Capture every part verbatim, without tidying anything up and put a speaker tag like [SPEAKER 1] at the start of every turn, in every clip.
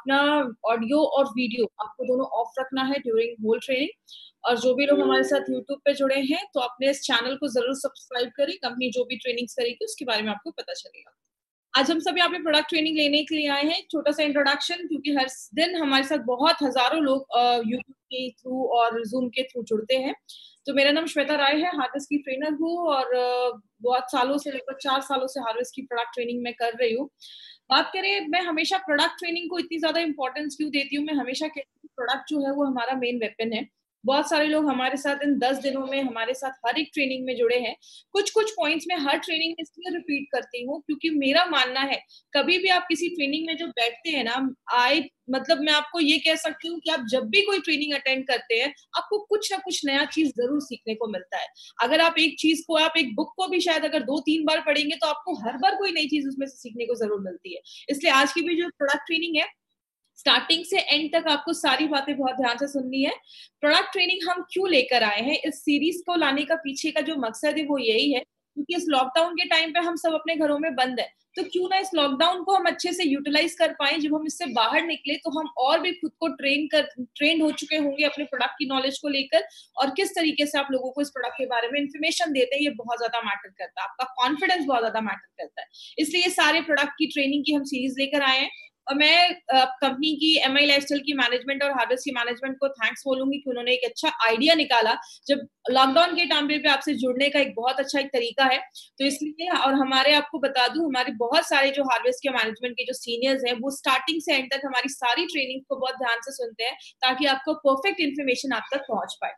[SPEAKER 1] अपना ऑडियो और वीडियो आपको दोनों ऑफ रखना है ड्यूरिंग होल ट्रेनिंग। और जो भी लोग हमारे साथ यूट्यूब पे जुड़े हैं, तो अपने इस चैनल को ज़रूर सब्सक्राइब करें। कंपनी जो भी ट्रेनिंग्स करेगी, उसके बारे में आपको पता चलेगा। आज हम सब यहाँ पे प्रोडक्ट ट्रेनिंग लेने के लिए आए हैं। छोटा-सा इंट्रोडक्शन, क्योंकि हर स दिन हमारे साथ बहुत हज़ारों लोग अ, यूट्यूब के थ्रू और ज़ूम के थ्रू जुड़ते हैं। तो मेरा नाम श्वेता राय है, हार्वेस्ट की ट्रेनर हूँ और अ, बहुत सालों से, लगभग चार सालों से हार्वेस्ट की प्रोडक्ट ट्रेनिंग मैं कर रही हूँ। बात करें, मैं हमेशा प्रोडक्ट ट्रेनिंग को इतनी ज़्यादा इम्पोर्टेंस क्यों देती हूँ? मैं हमेशा कहती हूँ प्रोडक्ट जो है वो हमारा मेन वेपन है। बहुत सारे लोग हमारे साथ इन दस दिनों में हमारे साथ हर एक ट्रेनिंग में जुड़े हैं। कुछ-कुछ पॉइंट्स मैं हर ट्रेनिंग में इसलिए रिपीट करती हूँ, क्योंकि मेरा मानना है, कभी भी आप किसी ट्रेनिंग में जब बैठते हैं ना, आई मतलब मैं आपको ये कह सकती हूँ कि आप जब भी कोई ट्रेनिंग अटेंड करते हैं, आपको कुछ ना कुछ नया चीज़ ज़रूर सीखने को मिलता है। अगर आप एक चीज़ को, आप एक बुक को भी शायद अगर दो तीन बार पढ़ेंगे, तो आपको हर बार कोई नई चीज़ उसमें से सीखने को ज़रूर मिलती है। इसलिए आज की भी जो प्रोडक्ट ट्रेनिंग है, स्टार्टिंग से एंड तक आपको सारी बातें बहुत ध्यान से सुननी है। प्रोडक्ट ट्रेनिंग हम क्यों लेकर आए हैं, इस सीरीज़ को लाने का पीछे का जो मकसद है वो यही है, क्योंकि इस लॉकडाउन के टाइम पे हम सब अपने घरों में बंद हैं। तो क्यों ना इस लॉकडाउन को हम अच्छे से यूटिलाइज़ कर पाएँ, जब हम इससे बाहर निकले तो हम और भी खुद को ट्रेन कर ट्रेन्ड हो चुके होंगे अपने प्रोडक्ट की नॉलेज को लेकर, और किस तरीके से आप लोगों को इस प्रोडक्ट के बारे में इन्फॉर्मेशन देते हैं, ये बहुत ज़्यादा मैटर करता है। आपका कॉन्फिडेंस बहुत ज़्यादा मैटर करता है। इसलिए ये सारे प्रोडक्ट की ट्रेनिंग की हम सीरीज़ लेकर आए हैं। और मैं अ, कंपनी की एमआई लाइफस्टाइल की मैनेजमेंट और हार्वेस्ट की मैनेजमेंट को थैंक्स बोलूँगी कि उन्होंने एक अच्छा आइडिया निकाला, जब लॉकडाउन के टाइम पे आपसे जुड़ने का एक बहुत अच्छा एक तरीका है। तो इसलिए, और हमारे आपको बता दूँ, हमारे बहुत सारे जो हार्वेस्ट के मैनेजमेंट के जो सीनियर्स हैं, वो स्टार्टिंग से एंड तक हमारी सारी ट्रेनिंग को बहुत ध्यान से सुनते हैं, ताकि आपको परफेक्ट इन्फॉर्मेशन आप तक पहुँच पाए।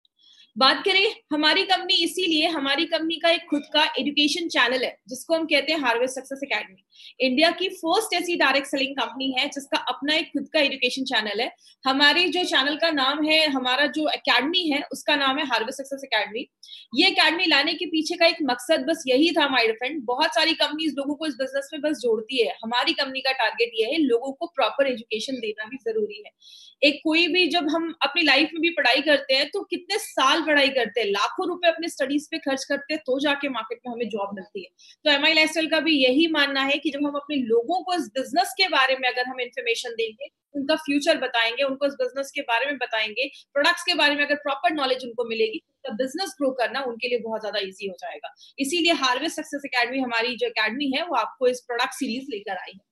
[SPEAKER 1] बात करें हमारी कंपनी, इसीलिए हमारी कंपनी का एक खुद का एजुकेशन चैनल है, जिसको हम कहते हैं हार्वेस्ट सक्सेस एकेडमी। इंडिया की फर्स्ट ऐसी डायरेक्ट सेलिंग कंपनी है जिसका अपना एक खुद का एजुकेशन चैनल है। हमारी जो चैनल का नाम है, हमारा जो एकेडमी है, उसका नाम है हार्वेस्ट सक्सेस एकेडमी। ये एकेडमी लाने के पीछे का एक मकसद बस यही था माय फ्रेंड। बहुत सारी कंपनीज लोगों को इस बिजनेस में बस जोड़ती है, हमारी कंपनी का टारगेट ये है, लोगों को प्रॉपर एजुकेशन देना भी जरूरी है। एक कोई भी, जब हम अपनी लाइफ में भी पढ़ाई करते हैं, तो कितने साल पढ़ाई करते हैं, लाखों रुपए अपने स्टडीज पे खर्च करते हैं, तो जाके मार्केट में हमें जॉब मिलती है। तो एमआई लाइफस्टाइल का भी यही मानना है कि जब हम अपने लोगों को इस बिजनेस के बारे में अगर हम इंफॉर्मेशन देंगे, उनका फ्यूचर बताएंगे, उनको इस बिजनेस के बारे में बताएंगे, प्रोडक्ट्स के बारे में अगर प्रॉपर नॉलेज उनको मिलेगी, तो बिजनेस ग्रो करना उनके लिए बहुत ज्यादा ईजी हो जाएगा। इसीलिए हार्वेस्ट सक्सेस एकेडमी, हमारी जो एकेडमी है, वो आपको इस प्रोडक्ट सीरीज लेकर आई है।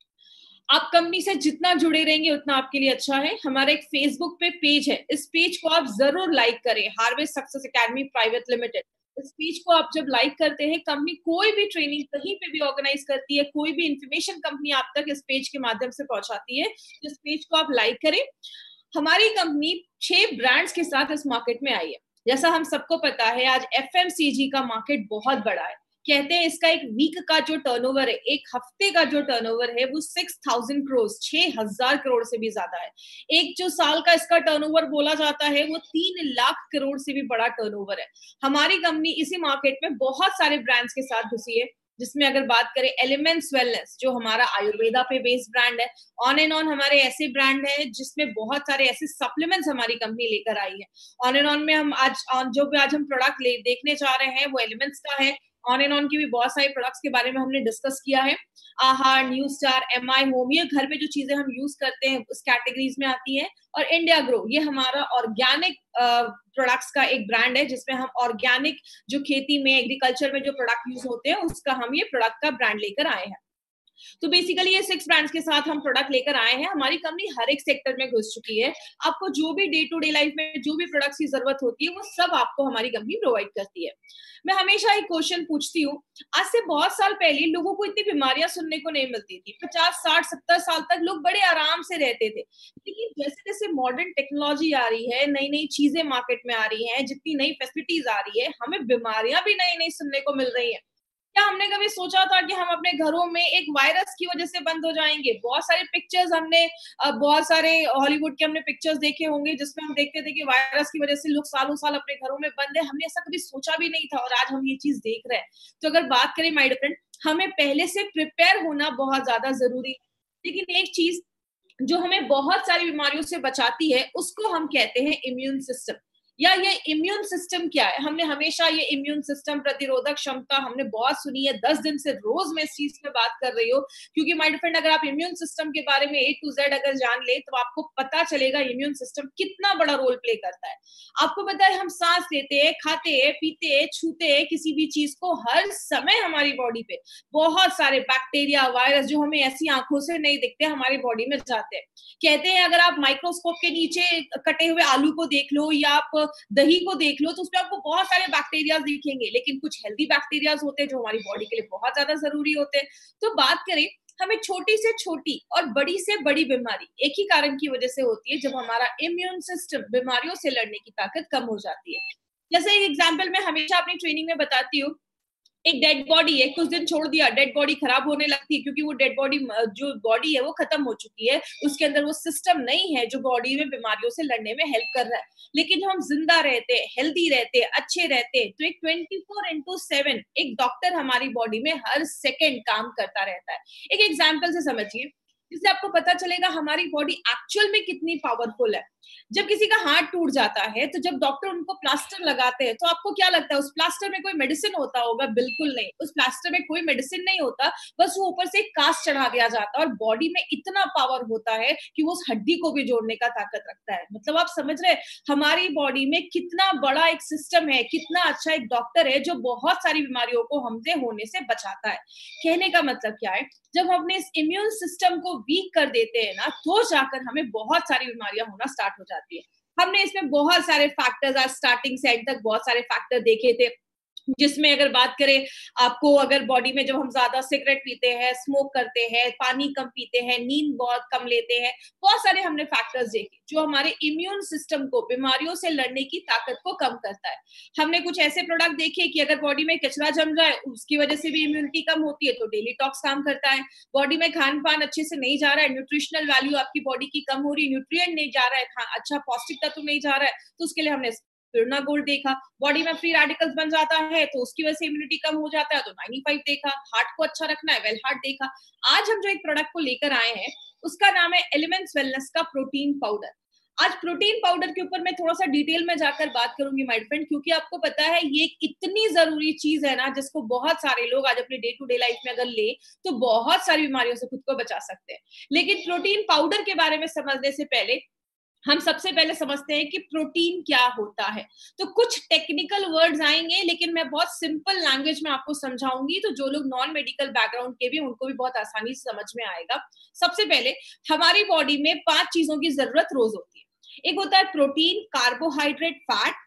[SPEAKER 1] आप कंपनी से जितना जुड़े रहेंगे, उतना आपके लिए अच्छा है। हमारा एक फेसबुक पे पेज है, इस पेज को आप जरूर लाइक करें, harvest success academy private limited. इस पेज को आप जब लाइक करते हैं, कंपनी कोई भी ट्रेनिंग कहीं पे भी ऑर्गेनाइज करती है, कोई भी इंफॉर्मेशन कंपनी आप तक इस पेज के माध्यम से पहुंचाती है, इस पेज को आप लाइक करें। हमारी कंपनी छह ब्रांड्स के साथ इस मार्केट में आई है। जैसा हम सबको पता है, आज एफएमसीजी का मार्केट बहुत बड़ा है। कहते हैं इसका एक वीक का जो टर्नओवर है, एक हफ्ते का जो टर्नओवर है, वो सिक्स थाउजेंड करोड़, छह हजार करोड़ से भी ज्यादा है। एक जो साल का इसका टर्नओवर बोला जाता है, वो तीन लाख करोड़ से भी बड़ा टर्नओवर है। हमारी कंपनी इसी मार्केट में बहुत सारे ब्रांड्स के साथ घुसी है, जिसमें अगर बात करें एलिमेंट्स वेलनेस, जो हमारा आयुर्वेदा पे बेस्ड ब्रांड है। ऑन एंड ऑन हमारे ऐसे ब्रांड हैं जिसमें बहुत सारे ऐसे सप्लीमेंट्स हमारी कंपनी लेकर आई है। ऑन एंड ऑन में हम आज जो भी आज हम प्रोडक्ट ले देखने जा रहे हैं, वो एलिमेंट्स का है। ऑन एंड ऑन की भी बहुत सारे प्रोडक्ट्स के बारे में हमने डिस्कस किया है। आहार, new star, M I home, ये घर में जो चीजें हम यूज करते हैं उस कैटेगरीज में आती है। और इंडिया ग्रो, ये हमारा ऑर्गेनिक प्रोडक्ट्स का एक ब्रांड है, जिसमें हम ऑर्गेनिक जो खेती में, एग्रीकल्चर में जो प्रोडक्ट यूज होते हैं, उसका हम ये प्रोडक्ट का ब्रांड लेकर आए हैं। तो बेसिकली ये सिक्स ब्रांड्स के साथ हम प्रोडक्ट लेकर आए हैं। हमारी कंपनी हर एक सेक्टर में घुस चुकी है। आपको जो भी डे टू डे लाइफ में जो भी प्रोडक्ट्स की जरूरत होती है, वो सब आपको हमारी कंपनी प्रोवाइड करती है। मैं हमेशा एक क्वेश्चन पूछती हूँ, आज से बहुत साल पहले लोगों को इतनी बीमारियां सुनने को नहीं मिलती थी। पचास साठ सत्तर साल तक लोग बड़े आराम से रहते थे। लेकिन जैसे जैसे मॉडर्न टेक्नोलॉजी आ रही है, नई नई चीजें मार्केट में आ रही हैं, जितनी नई फैसिलिटीज आ रही है, हमें बीमारियां भी नई नई सुनने को मिल रही है। क्या हमने कभी सोचा था कि हम अपने घरों में एक वायरस की वजह से बंद हो जाएंगे? बहुत सारे पिक्चर्स हमने अ, बहुत सारे हॉलीवुड के हमने पिक्चर्स देखे होंगे, जिसमें हम देखते थे कि वायरस की वजह से लोग सालों साल अपने घरों में बंद है। हमने ऐसा कभी सोचा भी नहीं था, और आज हम ये चीज देख रहे हैं। तो अगर बात करें माय डियर फ्रेंड, हमें पहले से प्रिपेयर होना बहुत ज्यादा जरूरी है। लेकिन एक चीज जो हमें बहुत सारी बीमारियों से बचाती है, उसको हम कहते हैं इम्यून सिस्टम। या ये इम्यून सिस्टम क्या है? हमने हमेशा ये इम्यून सिस्टम, प्रतिरोधक क्षमता हमने बहुत सुनी है, दस दिन से रोज मैं इस चीज पे बात कर रही हूँ, क्योंकि माय डियर फ्रेंड अगर आप इम्यून सिस्टम के बारे में ए टू जेड अगर जान ले तो आपको पता चलेगा इम्यून सिस्टम कितना बड़ा रोल प्ले करता है। आपको पता है हम सांस लेते हैं, खाते हैं, पीते हैं, छूते हैं किसी भी चीज को, हर समय हमारी बॉडी पे बहुत सारे बैक्टीरिया, वायरस जो हमें ऐसी आंखों से नहीं दिखते हमारी बॉडी में जाते हैं। कहते हैं अगर आप माइक्रोस्कोप के नीचे कटे हुए आलू को देख लो या आप दही को देख लो तो उसमें आपको बहुत सारे बैक्टीरिया दिखेंगे, लेकिन कुछ हेल्दी बैक्टीरिया होते हैं जो हमारी बॉडी के लिए बहुत ज्यादा जरूरी होते हैं। तो बात करें, हमें छोटी से छोटी और बड़ी से बड़ी बीमारी एक ही कारण की वजह से होती है, जब हमारा इम्यून सिस्टम बीमारियों से लड़ने की ताकत कम हो जाती है। जैसे एक एग्जाम्पल मैं हमेशा अपनी ट्रेनिंग में बताती हूँ, एक डेड बॉडी है, कुछ दिन छोड़ दिया, डेड बॉडी खराब होने लगती है, क्योंकि वो डेड बॉडी जो बॉडी है वो खत्म हो चुकी है, उसके अंदर वो सिस्टम नहीं है जो बॉडी में बीमारियों से लड़ने में हेल्प कर रहा है। लेकिन जब हम जिंदा रहते हैं, हेल्दी रहते हैं, अच्छे रहते हैं, तो एक ट्वेंटी फोर इंटू सेवन एक डॉक्टर हमारी बॉडी में हर सेकेंड काम करता रहता है। एक एग्जाम्पल से समझिए, जिससे आपको पता चलेगा हमारी बॉडी एक्चुअल में कितनी पावरफुल है। जब किसी का हाथ टूट जाता है तो जब डॉक्टर उनको प्लास्टर लगाते हैं तो आपको क्या लगता है उस प्लास्टर में कोई मेडिसिन होता होगा? बिल्कुल नहीं, उस प्लास्टर में कोई मेडिसिन नहीं होता, बस वो ऊपर से एक कास्ट चढ़ा दिया जाता है और बॉडी में इतना पावर होता है कि वो उस हड्डी को भी जोड़ने का ताकत रखता है। मतलब आप समझ रहे हैं हमारी बॉडी में कितना बड़ा एक सिस्टम है, कितना अच्छा एक डॉक्टर है जो बहुत सारी बीमारियों को हमसे होने से बचाता है। कहने का मतलब क्या है, जब हम अपने इस इम्यून सिस्टम को वीक कर देते हैं ना, तो जाकर हमें बहुत सारी बीमारियां होना स्टार्ट हो जाती है। हमने इसमें बहुत सारे फैक्टर्स आज स्टार्टिंग से एंड तक बहुत सारे फैक्टर देखे थे, जिसमें अगर बात करें आपको, अगर बॉडी में जब हम ज्यादा सिगरेट पीते हैं, स्मोक करते हैं, पानी कम पीते हैं, नींद बहुत कम लेते हैं, बहुत सारे हमने फैक्टर्स देखे जो हमारे इम्यून सिस्टम को बीमारियों से लड़ने की ताकत को कम करता है। हमने कुछ ऐसे प्रोडक्ट देखे कि अगर बॉडी में कचरा जम जाए उसकी वजह से भी इम्यूनिटी कम होती है, तो डेली टॉक्स काम करता है। बॉडी में खान पान अच्छे से नहीं जा रहा है, न्यूट्रिशनल वैल्यू आपकी बॉडी की कम हो रही है, न्यूट्रिएंट नहीं जा रहा है, अच्छा पौष्टिक तत्व नहीं जा रहा है, तो उसके लिए हमने स्पिरुलिना गोल्ड देखा। बॉडी में फ्री रेडिकल्स बन जाता है तो उसकी वजह से इम्यूनिटी कम हो जाता है, तो नाइंटी फाइव देखा। हार्ट को अच्छा रखना है, वेल हार्ट देखा। आज हम जो एक प्रोडक्ट को लेकर आए हैं उसका नाम है एलिमेंट्स वेलनेस का प्रोटीन पाउडर। आज प्रोटीन पाउडर के ऊपर मैं थोड़ा सा डिटेल में जाकर बात करूंगी माय फ्रेंड, क्योंकि आपको पता है ये एक इतनी जरूरी चीज है ना जिसको बहुत सारे लोग आज अपने डे टू डे लाइफ में अगर ले तो बहुत सारी बीमारियों से खुद को बचा सकते हैं। लेकिन प्रोटीन पाउडर के बारे में समझने से पहले हम सबसे पहले समझते हैं कि प्रोटीन क्या होता है। तो कुछ टेक्निकल वर्ड्स आएंगे लेकिन मैं बहुत सिंपल लैंग्वेज में आपको समझाऊंगी, तो जो लोग नॉन मेडिकल बैकग्राउंड के भी उनको भी बहुत आसानी से समझ में आएगा। सबसे पहले हमारी बॉडी में पांच चीजों की जरूरत रोज होती है। एक होता है प्रोटीन, कार्बोहाइड्रेट, फैट,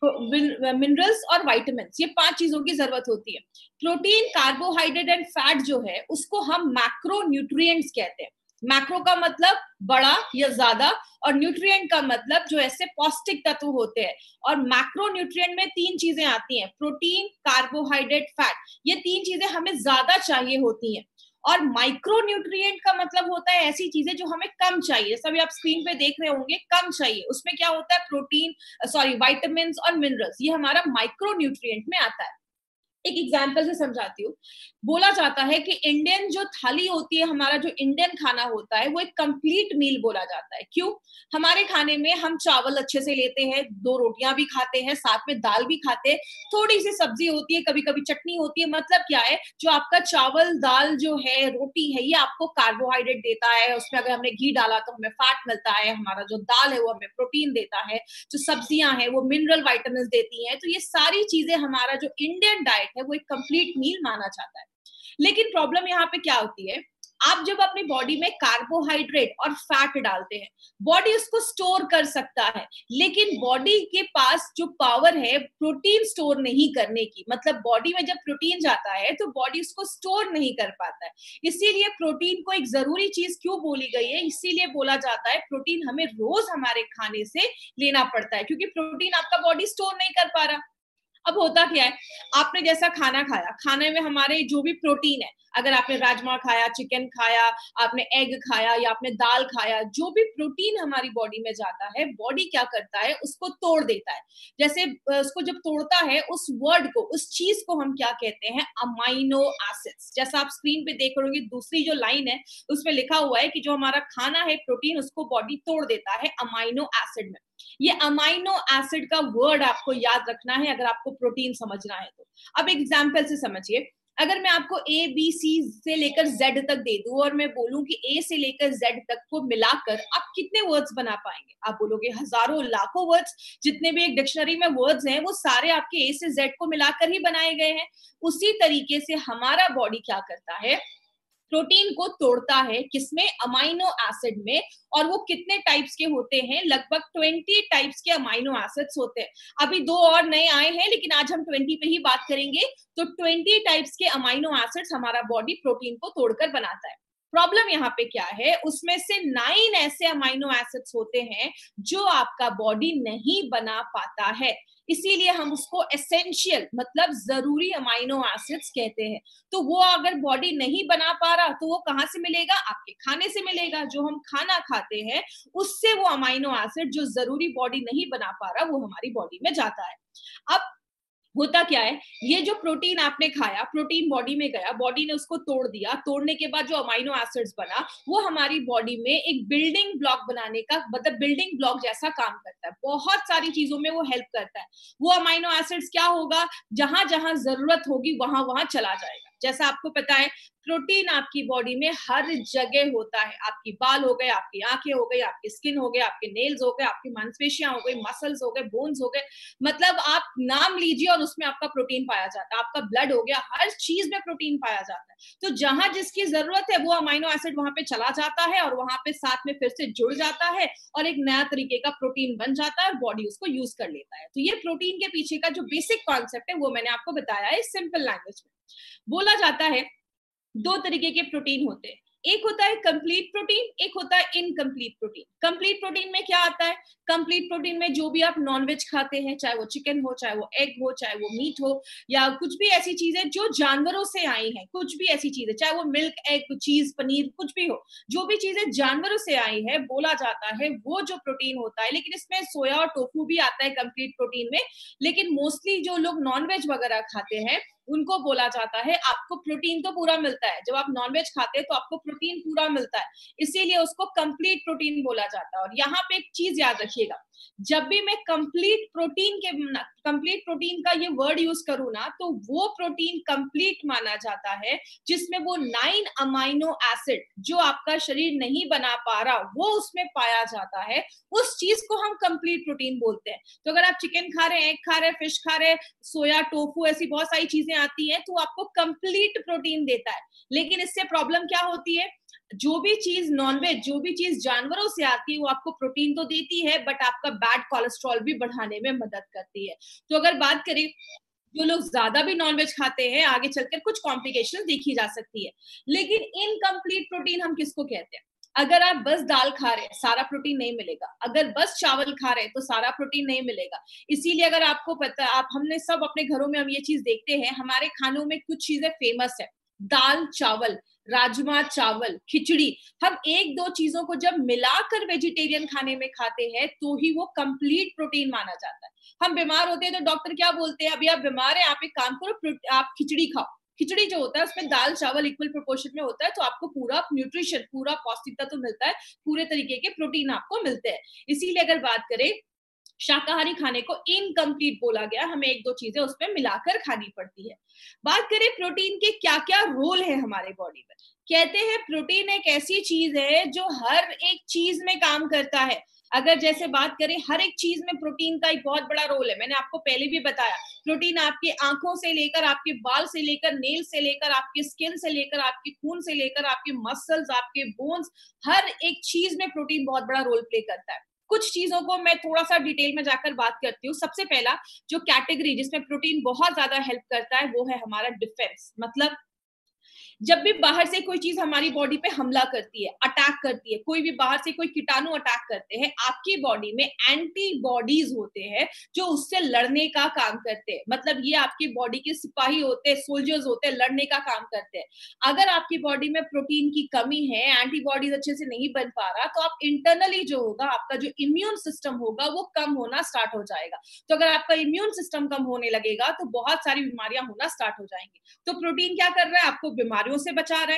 [SPEAKER 1] मिनरल्स और विटामिन। ये पांच चीजों की जरूरत होती है। प्रोटीन, कार्बोहाइड्रेट एंड फैट जो है उसको हम मैक्रो न्यूट्रिएंट्स कहते हैं। मैक्रो का मतलब बड़ा या ज्यादा, और न्यूट्रिएंट का मतलब जो ऐसे पौष्टिक तत्व होते हैं। और मैक्रो न्यूट्रिएंट में तीन चीजें आती हैं, प्रोटीन, कार्बोहाइड्रेट, फैट। ये तीन चीजें हमें ज्यादा चाहिए होती हैं। और माइक्रो न्यूट्रिएंट का मतलब होता है ऐसी चीजें जो हमें कम चाहिए, जैसा भी आप स्क्रीन पे देख रहे होंगे, कम चाहिए। उसमें क्या होता है, प्रोटीन, सॉरी विटामिन और मिनरल्स, ये हमारा माइक्रो न्यूट्रिएंट में आता है। एक एग्जाम्पल से समझाती हूँ। बोला जाता है कि इंडियन जो थाली होती है, हमारा जो इंडियन खाना होता है वो एक कंप्लीट मील बोला जाता है। क्यों? हमारे खाने में हम चावल अच्छे से लेते हैं, दो रोटियां भी खाते हैं, साथ में दाल भी खाते हैं, थोड़ी सी सब्जी होती है, कभी कभी चटनी होती है। मतलब क्या है, जो आपका चावल, दाल जो है, रोटी है, ये आपको कार्बोहाइड्रेट देता है। उसमें अगर हमने घी डाला तो हमें फैट मिलता है। हमारा जो दाल है वो हमें प्रोटीन देता है। जो सब्जियां हैं वो मिनरल विटामिन देती हैं। तो ये सारी चीजें हमारा जो इंडियन डाइट है वो एक कंप्लीट मील माना जाता है। लेकिन प्रॉब्लम यहाँ पे क्या होती है, आप जब अपनी बॉडी में कार्बोहाइड्रेट और फैट डालते हैं, बॉडी उसको स्टोर कर सकता है, लेकिन बॉडी के पास जो पावर है प्रोटीन स्टोर नहीं करने की, मतलब बॉडी में जब प्रोटीन जाता है तो बॉडी उसको स्टोर नहीं कर पाता है। इसीलिए प्रोटीन को एक जरूरी चीज क्यों बोली गई है, इसीलिए बोला जाता है प्रोटीन हमें रोज हमारे खाने से लेना पड़ता है, क्योंकि प्रोटीन आपका बॉडी स्टोर नहीं कर पा रहा। अब होता क्या है, आपने जैसा खाना खाया, खाने में हमारे जो भी प्रोटीन है, अगर आपने राजमा खाया, चिकन खाया, आपने एग खाया या आपने दाल खाया, जो भी प्रोटीन हमारी बॉडी में जाता है, बॉडी क्या करता है, उसको तोड़ देता है। जैसे उसको जब तोड़ता है, उस वर्ड को, उस चीज को हम क्या कहते हैं, अमाइनो एसिड्स। जैसा आप स्क्रीन पे देख रहे होंगे, दूसरी जो लाइन है उसमें लिखा हुआ है कि जो हमारा खाना है प्रोटीन, उसको बॉडी तोड़ देता है अमाइनो एसिड में। ये अमाइनो एसिड का वर्ड आपको याद रखना है अगर आपको प्रोटीन समझना है तो। अब एग्जाम्पल से समझिए, अगर मैं आपको ए बी सी से लेकर जेड तक दे दूं और मैं बोलूं कि ए से लेकर जेड तक को मिलाकर आप कितने वर्ड्स बना पाएंगे? आप बोलोगे हजारों लाखों वर्ड्स। जितने भी एक डिक्शनरी में वर्ड्स हैं वो सारे आपके ए से जेड को मिलाकर ही बनाए गए हैं। उसी तरीके से हमारा बॉडी क्या करता है, प्रोटीन को तोड़ता है, किसमें? अमाइनो एसिड में। और वो कितने टाइप्स के होते हैं? लगभग ट्वेंटी टाइप्स के अमाइनो एसिड्स होते हैं। अभी दो और नए आए हैं लेकिन आज हम ट्वेंटी पे ही बात करेंगे। तो ट्वेंटी टाइप्स के अमाइनो एसिड्स हमारा बॉडी प्रोटीन को तोड़कर बनाता है। प्रॉब्लम यहाँ पे क्या है, उसमें से नाइन ऐसे अमाइनो एसिड्स होते हैं जो आपका बॉडी नहीं बना पाता है। इसीलिए हम उसको एसेंशियल मतलब जरूरी अमाइनो एसिड्स कहते हैं। तो वो अगर बॉडी नहीं बना पा रहा तो वो कहाँ से मिलेगा? आपके खाने से मिलेगा। जो हम खाना खाते हैं उससे वो अमाइनो एसिड जो जरूरी बॉडी नहीं बना पा रहा वो हमारी बॉडी में जाता है। अब होता क्या है, ये जो प्रोटीन आपने खाया, प्रोटीन बॉडी में गया, बॉडी ने उसको तोड़ दिया, तोड़ने के बाद जो अमाइनो एसिड्स बना वो हमारी बॉडी में एक बिल्डिंग ब्लॉक बनाने का मतलब बिल्डिंग ब्लॉक जैसा काम करता है। बहुत सारी चीजों में वो हेल्प करता है। वो अमाइनो एसिड्स क्या होगा, जहां जहां जरूरत होगी वहां वहां चला जाएगा। जैसा आपको पता है प्रोटीन आपकी बॉडी में हर जगह होता है। आपकी बाल हो गए, आपकी आंखें हो गई, आपकी स्किन हो गए, आपके नेल्स हो गए, आपकी मांसपेशियां हो गई, मसल्स हो गए, बोन्स हो गए, मतलब आप नाम लीजिए और उसमें आपका प्रोटीन पाया जाता है। आपका ब्लड हो गया, हर चीज में प्रोटीन पाया जाता है। तो जहां जिसकी जरूरत है वो अमाइनो एसिड वहां पे चला जाता है और वहां पे साथ में फिर से जुड़ जाता है और एक नया तरीके का प्रोटीन बन जाता है और बॉडी उसको यूज कर लेता है। तो ये प्रोटीन के पीछे का जो बेसिक कॉन्सेप्ट है वो मैंने आपको बताया है सिंपल लैंग्वेज में। बोला जाता है दो तरीके के प्रोटीन होते हैं, एक होता है कंप्लीट प्रोटीन, एक होता है इनकम्प्लीट प्रोटीन। कंप्लीट प्रोटीन में क्या आता है, कंप्लीट प्रोटीन में जो भी आप नॉनवेज खाते हैं, चाहे वो चिकन हो, चाहे वो एग हो, चाहे वो मीट हो या कुछ भी ऐसी चीजें जो जानवरों से आई हैं, कुछ भी ऐसी चीजें, चाहे वो मिल्क, एग, चीज, पनीर, कुछ भी हो, जो भी चीजें जानवरों से आई है बोला जाता है वो जो प्रोटीन होता है। लेकिन इसमें सोया और टोफू भी आता है कंप्लीट प्रोटीन में। लेकिन मोस्टली जो लोग नॉनवेज वगैरह खाते हैं उनको बोला जाता है आपको प्रोटीन तो पूरा मिलता है। जब आप नॉनवेज खाते हैं तो आपको प्रोटीन पूरा मिलता है, इसीलिए उसको कंप्लीट प्रोटीन बोला जाता है। और यहाँ पे एक चीज याद रखिएगा, जब भी मैं कंप्लीट प्रोटीन के कंप्लीट प्रोटीन का ये वर्ड यूज करूँ ना तो वो प्रोटीन कंप्लीट माना जाता है जिसमें वो नाइन अमाइनो एसिड जो आपका शरीर नहीं बना पा रहा वो उसमें पाया जाता है। उस चीज को हम कंप्लीट प्रोटीन बोलते हैं। तो अगर आप चिकन खा रहे हैं, एग खा रहे हैं, फिश खा रहे हैं, सोया, टोफू, ऐसी बहुत सारी चीजें आती हैं तो आपको कंप्लीट प्रोटीन देता है। लेकिन इससे प्रॉब्लम क्या होती है, जो भी चीज नॉनवेज, जो भी चीज जानवरों से आती है वो आपको प्रोटीन तो देती है बट आपका बैड कोलेस्ट्रॉल भी बढ़ाने में मदद करती है। तो अगर बात करें जो लोग ज्यादा भी नॉनवेज खाते हैं आगे चलकर कुछ कॉम्प्लिकेशन देखी जा सकती है। लेकिन इनकम्प्लीट प्रोटीन हम किसको कहते हैं, अगर आप बस दाल खा रहे हैं सारा प्रोटीन नहीं मिलेगा, अगर बस चावल खा रहे हैं तो सारा प्रोटीन नहीं मिलेगा। इसीलिए अगर आपको पता है, आप हमने सब अपने घरों में हम ये चीज देखते हैं, हमारे खानों में कुछ चीजें फेमस है, दाल चावल, राजमा चावल, खिचड़ी। हम एक दो चीजों को जब मिलाकर वेजिटेरियन खाने में खाते हैं तो ही वो कंप्लीट प्रोटीन माना जाता है। हम बीमार होते हैं तो डॉक्टर क्या बोलते हैं, अभी आप बीमार हैं, आप एक काम करो, आप खिचड़ी खाओ। खिचड़ी जो होता है उसमें दाल चावल इक्वल प्रोपोर्शन में होता है तो आपको पूरा न्यूट्रिशन, पूरा पौष्टिकता तो मिलता है, पूरे तरीके के प्रोटीन आपको मिलते हैं। इसीलिए अगर बात करें शाकाहारी खाने को इनकम्प्लीट बोला गया, हमें एक दो चीजें उसमें मिलाकर खानी पड़ती है। बात करें प्रोटीन के क्या क्या रोल है हमारे बॉडी में, कहते हैं प्रोटीन एक ऐसी चीज है जो हर एक चीज में काम करता है। अगर जैसे बात करें हर एक चीज में प्रोटीन का एक बहुत बड़ा रोल है, मैंने आपको पहले भी बताया, प्रोटीन आपकी आंखों से लेकर आपके बाल से लेकर नेल से लेकर आपके स्किन से लेकर आपके खून से लेकर आपके मसल्स, आपके बोन्स, हर एक चीज में प्रोटीन बहुत बड़ा रोल प्ले करता है। कुछ चीजों को मैं थोड़ा सा डिटेल में जाकर बात करती हूँ। सबसे पहला जो कैटेगरी जिसमें प्रोटीन बहुत ज्यादा हेल्प करता है वो है हमारा डिफेंस। मतलब जब भी बाहर से कोई चीज हमारी बॉडी पे हमला करती है, अटैक करती है, कोई भी बाहर से कोई कीटाणु अटैक करते हैं, आपकी बॉडी में एंटीबॉडीज होते हैं जो उससे लड़ने का काम करते हैं। मतलब ये आपकी बॉडी के सिपाही होते हैं, सोल्जर्स होते हैं, लड़ने का काम करते हैं। अगर आपकी बॉडी में प्रोटीन की कमी है, एंटीबॉडीज अच्छे से नहीं बन पा रहा, तो आप इंटरनली जो होगा, आपका जो इम्यून सिस्टम होगा वो कम होना स्टार्ट हो जाएगा। तो अगर आपका इम्यून सिस्टम कम होने लगेगा तो बहुत सारी बीमारियां होना स्टार्ट हो जाएंगी। तो प्रोटीन क्या कर रहा है, आपको बीमारियों से बचा रहा है।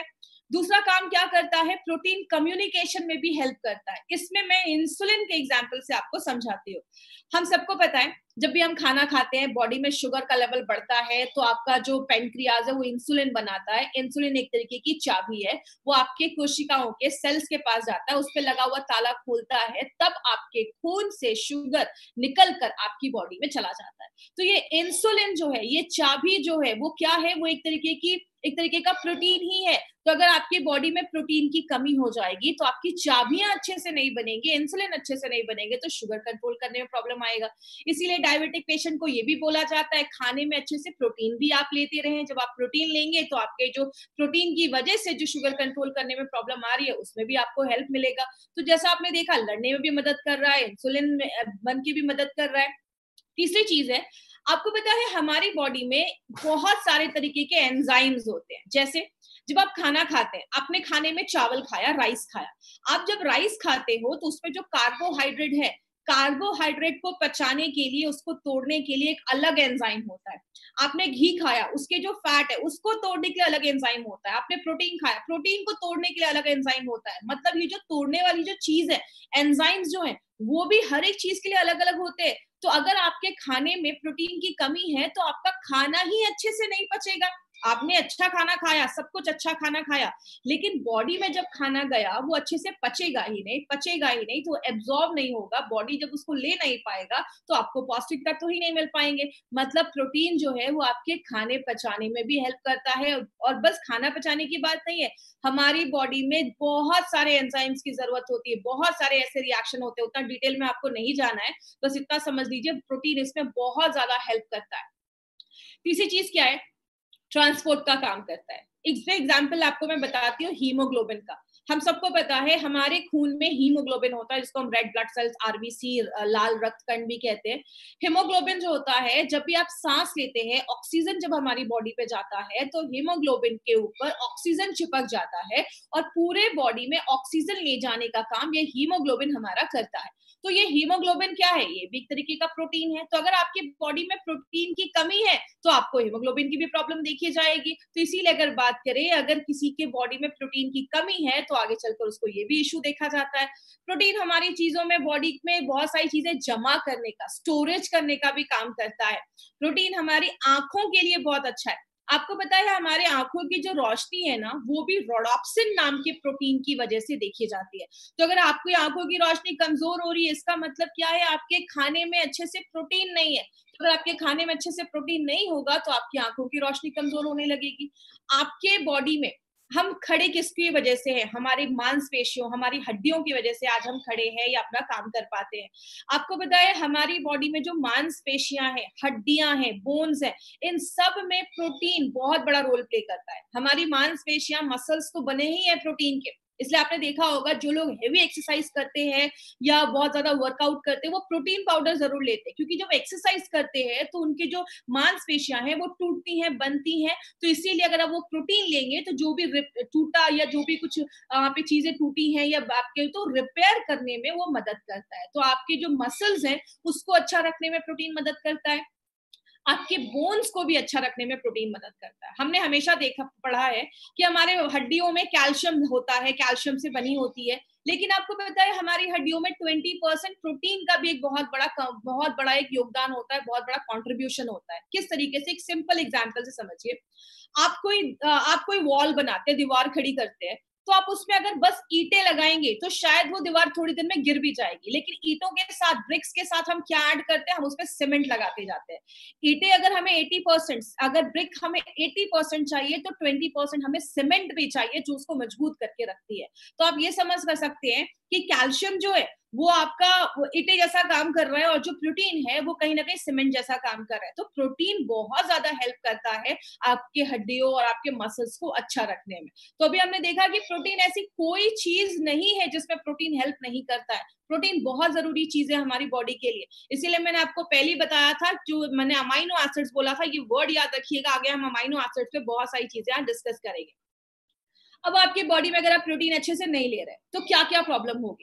[SPEAKER 1] दूसरा काम क्या करता है, प्रोटीन कम्युनिकेशन में भी हेल्प करता है। इसमें मैं इंसुलिन के एग्जांपल से आपको समझाती हूँ। हम सबको पता है जब भी हम खाना खाते हैं बॉडी में शुगर का लेवल बढ़ता है तो आपका जो पेनक्रियाज है वो इंसुलिन बनाता है। इंसुलिन एक तरीके की चाबी है, वो आपके कोशिकाओं के सेल्स के पास जाता है, उस पर लगा हुआ ताला खोलता है, तब आपके खून से शुगर निकल कर आपकी बॉडी में चला जाता है। तो ये इंसुलिन जो है, ये चाबी जो है वो क्या है, वो एक तरीके की एक तरीके का प्रोटीन ही है। तो अगर आपकी बॉडी में प्रोटीन की कमी हो जाएगी तो आपकी चाबियां अच्छे से नहीं बनेंगी, इंसुलिन अच्छे से नहीं बनेंगे तो शुगर कंट्रोल करने में प्रॉब्लम आएगा। इसीलिए डायबिटिक पेशेंट को ये भी बोला जाता है खाने में अच्छे से प्रोटीन भी आप लेते रहें। जब आप प्रोटीन लेंगे तो आपके जो प्रोटीन की वजह से जो शुगर कंट्रोल करने में प्रॉब्लम आ रही है उसमें भी आपको हेल्प मिलेगा। तो जैसा आपने देखा, लड़ने में भी मदद कर रहा है, इंसुलिन बन की भी मदद कर रहा है। तीसरी चीज है, आपको पता है हमारी बॉडी में बहुत सारे तरीके के एंजाइम्स होते हैं। जैसे जब आप खाना खाते हैं, आपने खाने में चावल खाया, राइस खाया, आप जब राइस खाते हो तो उसमें जो कार्बोहाइड्रेट है, कार्बोहाइड्रेट को पचाने के लिए, उसको तोड़ने के लिए एक अलग एंजाइम होता है। आपने घी खाया, उसके जो फैट है उसको तोड़ने के लिए अलग एंजाइम होता है। आपने प्रोटीन खाया, प्रोटीन को तोड़ने के लिए अलग एंजाइम होता है। मतलब ये जो तोड़ने वाली जो चीज है, एंजाइम्स जो है वो भी हर एक चीज के लिए अलग अलग होते हैं। तो अगर आपके खाने में प्रोटीन की कमी है तो आपका खाना ही अच्छे से नहीं पचेगा। आपने अच्छा खाना खाया, सब कुछ अच्छा खाना खाया, लेकिन बॉडी में जब खाना गया वो अच्छे से पचेगा ही नहीं, पचेगा ही नहीं, तो एब्जॉर्ब नहीं होगा। बॉडी जब उसको ले नहीं पाएगा तो आपको पौष्टिक तत्व ही नहीं मिल पाएंगे। मतलब प्रोटीन जो है वो आपके खाने पचाने में भी हेल्प करता है। और बस खाना पचाने की बात नहीं है, हमारी बॉडी में बहुत सारे एंजाइम्स की जरूरत होती है, बहुत सारे ऐसे रिएक्शन होते हैं। उतना डिटेल में आपको नहीं जाना है, बस इतना समझ लीजिए प्रोटीन इसमें बहुत ज्यादा हेल्प करता है। तीसरी चीज क्या है, ट्रांसपोर्ट का काम करता है। एक एग्जाम्पल आपको मैं बताती हूँ हीमोग्लोबिन का। हम सबको पता है हमारे खून में हीमोग्लोबिन होता है, जिसको हम रेड ब्लड सेल्स, आरबीसी, लाल रक्त कण भी कहते हैं। हीमोग्लोबिन जो होता है, जब भी आप सांस लेते हैं, ऑक्सीजन जब हमारी बॉडी पे जाता है तो हीमोग्लोबिन के ऊपर ऑक्सीजन चिपक जाता है और पूरे बॉडी में ऑक्सीजन ले जाने का काम ये हीमोग्लोबिन हमारा करता है। तो ये हीमोग्लोबिन क्या है, ये भी एक तरीके का प्रोटीन है। तो अगर आपकी बॉडी में प्रोटीन की कमी है तो आपको हीमोग्लोबिन की भी प्रॉब्लम देखी जाएगी। तो इसीलिए अगर बात करें, अगर किसी के बॉडी में प्रोटीन की कमी है तो आगे चलकर उसको ये भी इशू देखा जाता है। प्रोटीन हमारी चीजों में, बॉडी में बहुत सारी चीजें जमा करने का, स्टोरेज करने का भी काम करता है। प्रोटीन हमारी आंखों के लिए बहुत अच्छा है। आपको पता है हमारे आंखों की जो रोशनी है ना, वो भी रोडॉप्सिन नाम के प्रोटीन की वजह से देखी जाती है। तो अगर आपकी आंखों की रोशनी कमजोर हो रही है, इसका मतलब क्या है, आपके खाने में अच्छे से प्रोटीन नहीं है। तो अगर आपके खाने में अच्छे से प्रोटीन नहीं होगा तो आपकी आंखों की रोशनी कमजोर होने लगेगी। आपके बॉडी में हम खड़े किसकी वजह से हैं, हमारी मांसपेशियों, हमारी हड्डियों की वजह से आज हम खड़े हैं या अपना काम कर पाते हैं। आपको पता है हमारी बॉडी में जो मांसपेशियां हैं, हड्डियां हैं, बोन्स हैं, इन सब में प्रोटीन बहुत बड़ा रोल प्ले करता है। हमारी मांसपेशियां, मसल्स तो बने ही हैं प्रोटीन के। इसलिए आपने देखा होगा जो लोग हेवी एक्सरसाइज करते हैं या बहुत ज्यादा वर्कआउट करते हैं, वो प्रोटीन पाउडर जरूर लेते हैं, क्योंकि जब एक्सरसाइज करते हैं तो उनकी जो मांसपेशियां हैं वो टूटती हैं, बनती हैं। तो इसीलिए अगर आप वो प्रोटीन लेंगे तो जो भी टूटा या जो भी कुछ वहां पे चीजें टूटी हैं या आपके, तो रिपेयर करने में वो मदद करता है। तो आपके जो मसल्स हैं उसको अच्छा रखने में प्रोटीन मदद करता है। आपके बोन्स को भी अच्छा रखने में प्रोटीन मदद करता है। हमने हमेशा देखा, पढ़ा है कि हमारे हड्डियों में कैल्शियम होता है, कैल्शियम से बनी होती है, लेकिन आपको पता है हमारी हड्डियों में बीस परसेंट प्रोटीन का भी एक बहुत बड़ा बहुत बड़ा एक योगदान होता है, बहुत बड़ा कंट्रीब्यूशन होता है। किस तरीके से, एक सिंपल एग्जांपल से समझिए। आप कोई आप कोई वॉल बनाते हैं, दीवार खड़ी करते हैं, तो आप उसमें अगर बस ईंटें लगाएंगे तो शायद वो दीवार थोड़ी देर में गिर भी जाएगी। लेकिन ईंटों के साथ, ब्रिक्स के साथ हम क्या ऐड करते हैं, हम उसमें सीमेंट लगाते जाते हैं। ईंटें अगर हमें अस्सी परसेंट, अगर ब्रिक हमें अस्सी परसेंट चाहिए तो बीस परसेंट हमें सीमेंट भी चाहिए जो उसको मजबूत करके रखती है। तो आप ये समझ कर सकते हैं कि कैल्शियम जो है वो आपका ईंटे जैसा काम कर रहा है और जो प्रोटीन है वो कहीं ना कहीं सीमेंट जैसा काम कर रहा है। तो प्रोटीन बहुत ज्यादा हेल्प करता है आपके हड्डियों और आपके मसल्स को अच्छा रखने में। तो अभी हमने देखा कि प्रोटीन ऐसी कोई चीज नहीं है जिसमें प्रोटीन हेल्प नहीं करता है। प्रोटीन बहुत जरूरी चीज है हमारी बॉडी के लिए। इसीलिए मैंने आपको पहले ही बताया था, जो मैंने अमाइनो एसिड्स बोला था, ये वर्ड याद रखिएगा, आगे हम अमाइनो एसिड्स पे बहुत सारी चीजें आज डिस्कस करेंगे। अब आपकी बॉडी में अगर आप प्रोटीन अच्छे से नहीं ले रहे तो क्या क्या प्रॉब्लम होगी।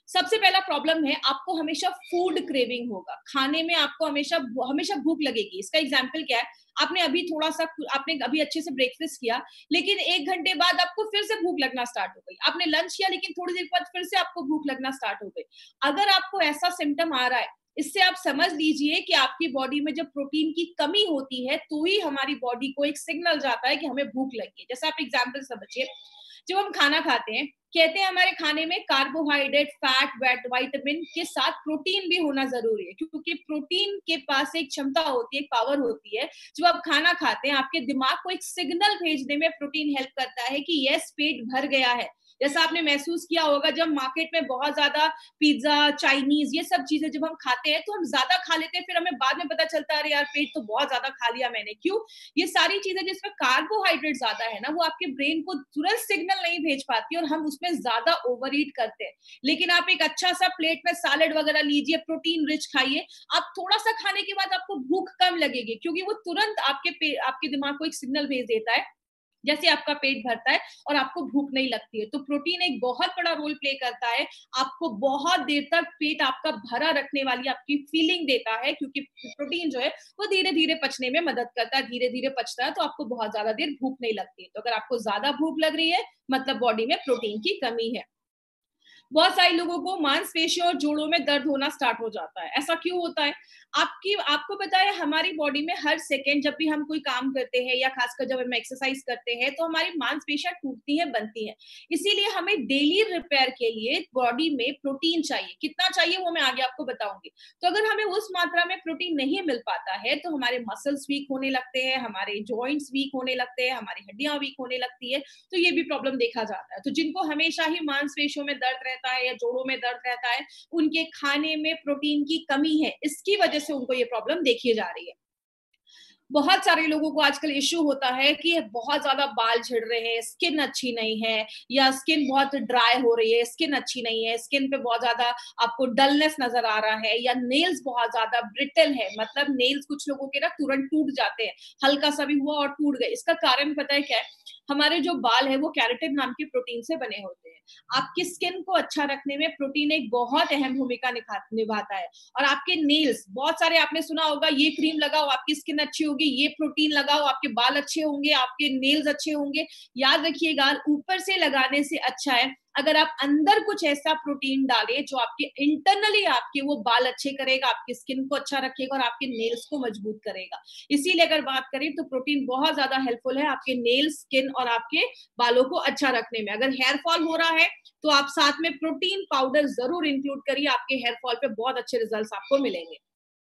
[SPEAKER 1] सबसे पहला प्रॉब्लम है, आपको हमेशा फूड क्रेविंग होगा, खाने में आपको हमेशा हमेशा भूख लगेगी। इसका एग्जांपल क्या है, आपने अभी थोड़ा-सा आपने अभी अच्छे से ब्रेकफास्ट किया, लेकिन एक घंटे बाद आपको फिर से भूख लगना स्टार्ट हो गई। आपने लंच किया लेकिन थोड़ी देर बाद फिर से आपको भूख लगना स्टार्ट हो गई। अगर आपको ऐसा सिम्पटम आ रहा है, इससे आप समझ लीजिए कि आपकी बॉडी में जब प्रोटीन की कमी होती है, तो ही हमारी बॉडी को एक सिग्नल जाता है कि हमें भूख लगी है। जैसे आप एग्जांपल समझिए, जब हम खाना खाते हैं, कहते हैं हमारे खाने में कार्बोहाइड्रेट, फैट, वेट, विटामिन के साथ प्रोटीन भी होना जरूरी है, क्योंकि प्रोटीन के पास एक क्षमता होती है, एक पावर होती है। जब आप खाना खाते हैं, आपके दिमाग को एक सिग्नल भेजने में प्रोटीन हेल्प करता है कि यस, पेट भर गया है। जैसा आपने महसूस किया होगा, जब मार्केट में बहुत ज्यादा पिज्जा, चाइनीज, ये सब चीजें जब हम खाते हैं तो हम ज्यादा खा लेते हैं, फिर हमें बाद में पता चलता है अरे यार, पेट तो बहुत ज्यादा खा लिया मैंने। क्यों? ये सारी चीजें जिसमें कार्बोहाइड्रेट ज्यादा है ना, वो आपके ब्रेन को तुरंत सिग्नल नहीं भेज पाती और हम उसमें ज्यादा ओवर ईट करते हैं। लेकिन आप एक अच्छा सा प्लेट में सैलेड वगैरह लीजिए, प्रोटीन रिच खाइए, आप थोड़ा सा खाने के बाद आपको भूख कम लगेगी, क्योंकि वो तुरंत आपके आपके दिमाग को एक सिग्नल भेज देता है जैसे आपका पेट भरता है और आपको भूख नहीं लगती है। तो प्रोटीन एक बहुत बड़ा रोल प्ले करता है, आपको बहुत देर तक पेट आपका भरा रखने वाली आपकी फीलिंग देता है, क्योंकि प्रोटीन जो है वो धीरे धीरे पचने में मदद करता है, धीरे धीरे पचता है, तो आपको बहुत ज्यादा देर भूख नहीं लगती है। तो अगर आपको ज्यादा भूख लग रही है, मतलब बॉडी में प्रोटीन की कमी है। बहुत सारे लोगों को मांसपेशियों और जोड़ों में दर्द होना स्टार्ट हो जाता है। ऐसा क्यों होता है? आपकी आपको पता है, हमारी बॉडी में हर सेकंड जब भी हम कोई काम करते हैं या खासकर जब हम एक्सरसाइज करते हैं, तो हमारी मांसपेशियां टूटती हैं, बनती हैं। इसीलिए हमें डेली रिपेयर के लिए बॉडी में प्रोटीन चाहिए। कितना चाहिए वो मैं आगे आपको बताऊंगी। तो अगर हमें उस मात्रा में प्रोटीन नहीं मिल पाता है, तो हमारे मसल्स वीक होने लगते हैं, हमारे जॉइंट्स वीक होने लगते हैं, हमारी हड्डियां वीक होने लगती है। तो ये भी प्रॉब्लम देखा जाता है। तो जिनको हमेशा ही मांसपेशियों में दर्द रहता है या जोड़ों में दर्द रहता है, उनके खाने में प्रोटीन की कमी है, इसकी वजह से उनको ये प्रॉब्लम देखी जा रही है। बहुत सारे लोगों को आजकल इश्यू होता है कि बहुत ज्यादा बाल झड़ रहे हैं, स्किन अच्छी नहीं है, या स्किन बहुत ड्राई हो रही है, स्किन अच्छी नहीं है, स्किन पे बहुत ज्यादा आपको डलनेस नजर आ रहा है, या नेल्स बहुत ज्यादा ब्रिटल है, मतलब नेल्स कुछ लोगों के ना तुरंत टूट जाते हैं, हल्का सा भी हुआ और टूट गए। इसका कारण पता है क्या है? हमारे जो बाल है वो कैराटिन नाम के प्रोटीन से बने होते हैं। आपकी स्किन को अच्छा रखने में प्रोटीन एक बहुत अहम भूमिका निभाता है। और आपके नेल्स, बहुत सारे आपने सुना होगा, ये क्रीम लगाओ आपकी स्किन अच्छी होगी, ये प्रोटीन लगाओ आपके बाल अच्छे होंगे, आपके नेल्स अच्छे होंगे। याद रखिएगा, ऊपर से लगाने से अच्छा है अगर आप अंदर कुछ ऐसा प्रोटीन डालें जो आपके इंटरनली आपके वो बाल अच्छे करेगा, आपकी स्किन को अच्छा रखेगा और आपके नेल्स को मजबूत करेगा। इसीलिए अगर बात करें तो प्रोटीन बहुत ज्यादा हेल्पफुल है आपके नेल्स, स्किन और आपके बालों को अच्छा रखने में। अगर हेयर फॉल हो रहा है तो आप साथ में प्रोटीन पाउडर जरूर इंक्लूड करिए, आपके हेयर फॉल पे बहुत अच्छे रिजल्ट्स आपको मिलेंगे।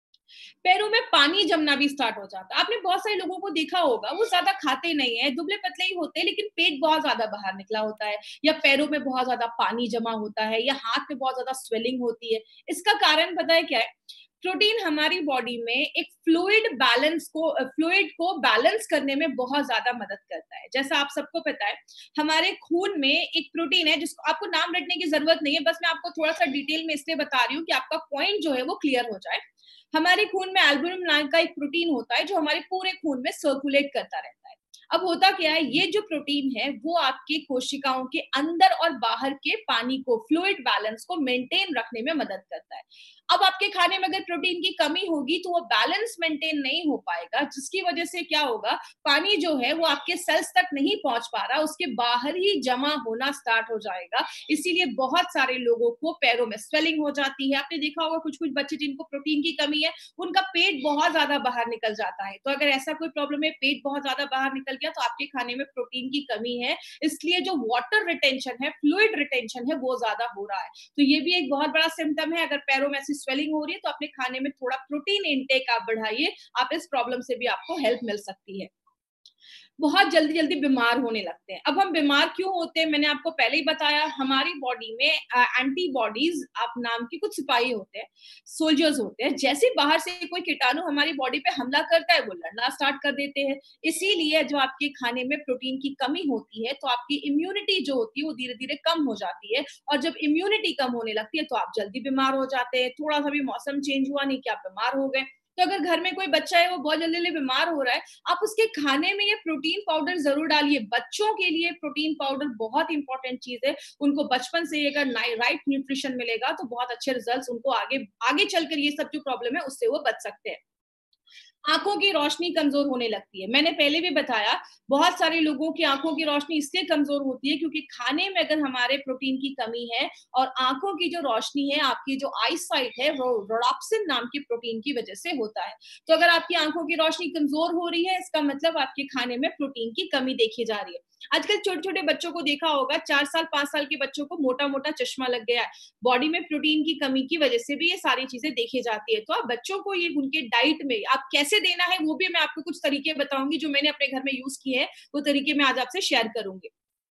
[SPEAKER 1] पैरों में पानी जमना भी स्टार्ट हो जाता है। आपने बहुत सारे लोगों को देखा होगा, वो ज्यादा खाते नहीं है, दुबले पतले ही होते हैं, लेकिन पेट बहुत ज्यादा बाहर निकला होता है, या पैरों में बहुत ज्यादा पानी जमा होता है, या हाथ में बहुत ज्यादा स्वेलिंग होती है। इसका कारण पता है क्या है? प्रोटीन हमारी बॉडी में एक फ्लूइड बैलेंस को फ्लूइड को बैलेंस करने में बहुत ज्यादा मदद करता है। जैसा आप सबको पता है, हमारे खून में एक प्रोटीन है जिसको आपको नाम रटने की जरूरत नहीं है, बस मैं आपको थोड़ा सा डिटेल में इसलिए बता रही हूँ कि आपका पॉइंट जो है वो क्लियर हो जाए। हमारे खून में एल्बुमिन नाम का एक प्रोटीन होता है जो हमारे पूरे खून में सर्कुलेट करता रहता है। अब होता क्या है, ये जो प्रोटीन है वो आपके कोशिकाओं के अंदर और बाहर के पानी को, फ्लूइड बैलेंस को मेंटेन रखने में मदद करता है। अब आपके खाने में अगर प्रोटीन की कमी होगी तो वो बैलेंस मेंटेन नहीं हो पाएगा, जिसकी वजह से क्या होगा, पानी जो है वो आपके सेल्स तक नहीं पहुंच पा रहा, उसके बाहर ही जमा होना स्टार्ट हो जाएगा। इसीलिए बहुत सारे लोगों को पैरों में स्वेलिंग हो जाती है। आपने देखा होगा कुछ कुछ बच्चे जिनको प्रोटीन की कमी है, उनका पेट बहुत ज्यादा बाहर निकल जाता है। तो अगर ऐसा कोई प्रॉब्लम है, पेट बहुत ज्यादा बाहर निकल गया, तो आपके खाने में प्रोटीन की कमी है, इसलिए जो वाटर रिटेंशन है, फ्लूइड रिटेंशन है, वो ज्यादा हो रहा है। तो ये भी एक बहुत बड़ा सिम्टम है। अगर पैरों में ऐसी स्वेलिंग हो रही है तो अपने खाने में थोड़ा प्रोटीन इनटेक आप बढ़ाइए, आप इस प्रॉब्लम से भी आपको हेल्प मिल सकती है। बहुत जल्दी जल्दी बीमार होने लगते हैं। अब हम बीमार क्यों होते हैं, मैंने आपको पहले ही बताया, हमारी बॉडी में एंटीबॉडीज आप नाम के कुछ सिपाही होते हैं, सोल्जर्स होते हैं। जैसे बाहर से कोई कीटाणु हमारी बॉडी पे हमला करता है, वो लड़ना स्टार्ट कर देते हैं। इसीलिए जो आपके खाने में प्रोटीन की कमी होती है तो आपकी इम्यूनिटी जो होती है वो धीरे धीरे कम हो जाती है, और जब इम्यूनिटी कम होने लगती है तो आप जल्दी बीमार हो जाते हैं। थोड़ा सा भी मौसम चेंज हुआ नहीं कि आप बीमार हो गए। तो अगर घर में कोई बच्चा है वो बहुत जल्दी बीमार हो रहा है, आप उसके खाने में ये प्रोटीन पाउडर जरूर डालिए। बच्चों के लिए प्रोटीन पाउडर बहुत इंपॉर्टेंट चीज है। उनको बचपन से अगर राइट न्यूट्रिशन मिलेगा तो बहुत अच्छे रिजल्ट्स उनको आगे आगे चलकर ये सब जो प्रॉब्लम है उससे वो बच सकते हैं। आंखों की रोशनी कमजोर होने लगती है। मैंने पहले भी बताया, बहुत सारे लोगों की आंखों की रोशनी इसलिए कमजोर होती है क्योंकि खाने में अगर हमारे प्रोटीन की कमी है, और आंखों की जो रोशनी है, आपकी जो आई साइट है, वो रोडाप्सिन नाम की प्रोटीन की वजह से होता है। तो अगर आपकी आंखों की रोशनी कमजोर हो रही है, इसका मतलब आपके खाने में प्रोटीन की कमी देखी जा रही है। आजकल छोटे छोटे बच्चों को देखा होगा, चार साल पांच साल के बच्चों को मोटा मोटा चश्मा लग गया है। बॉडी में प्रोटीन की कमी की वजह से भी ये सारी चीजें देखी जाती है। तो आप बच्चों को ये उनके डाइट में आप कैसे देना है, वो भी मैं आपको कुछ तरीके बताऊंगी जो मैंने अपने घर में यूज किए हैं। वो तरीके मैं आज आपसे शेयर करूंगी।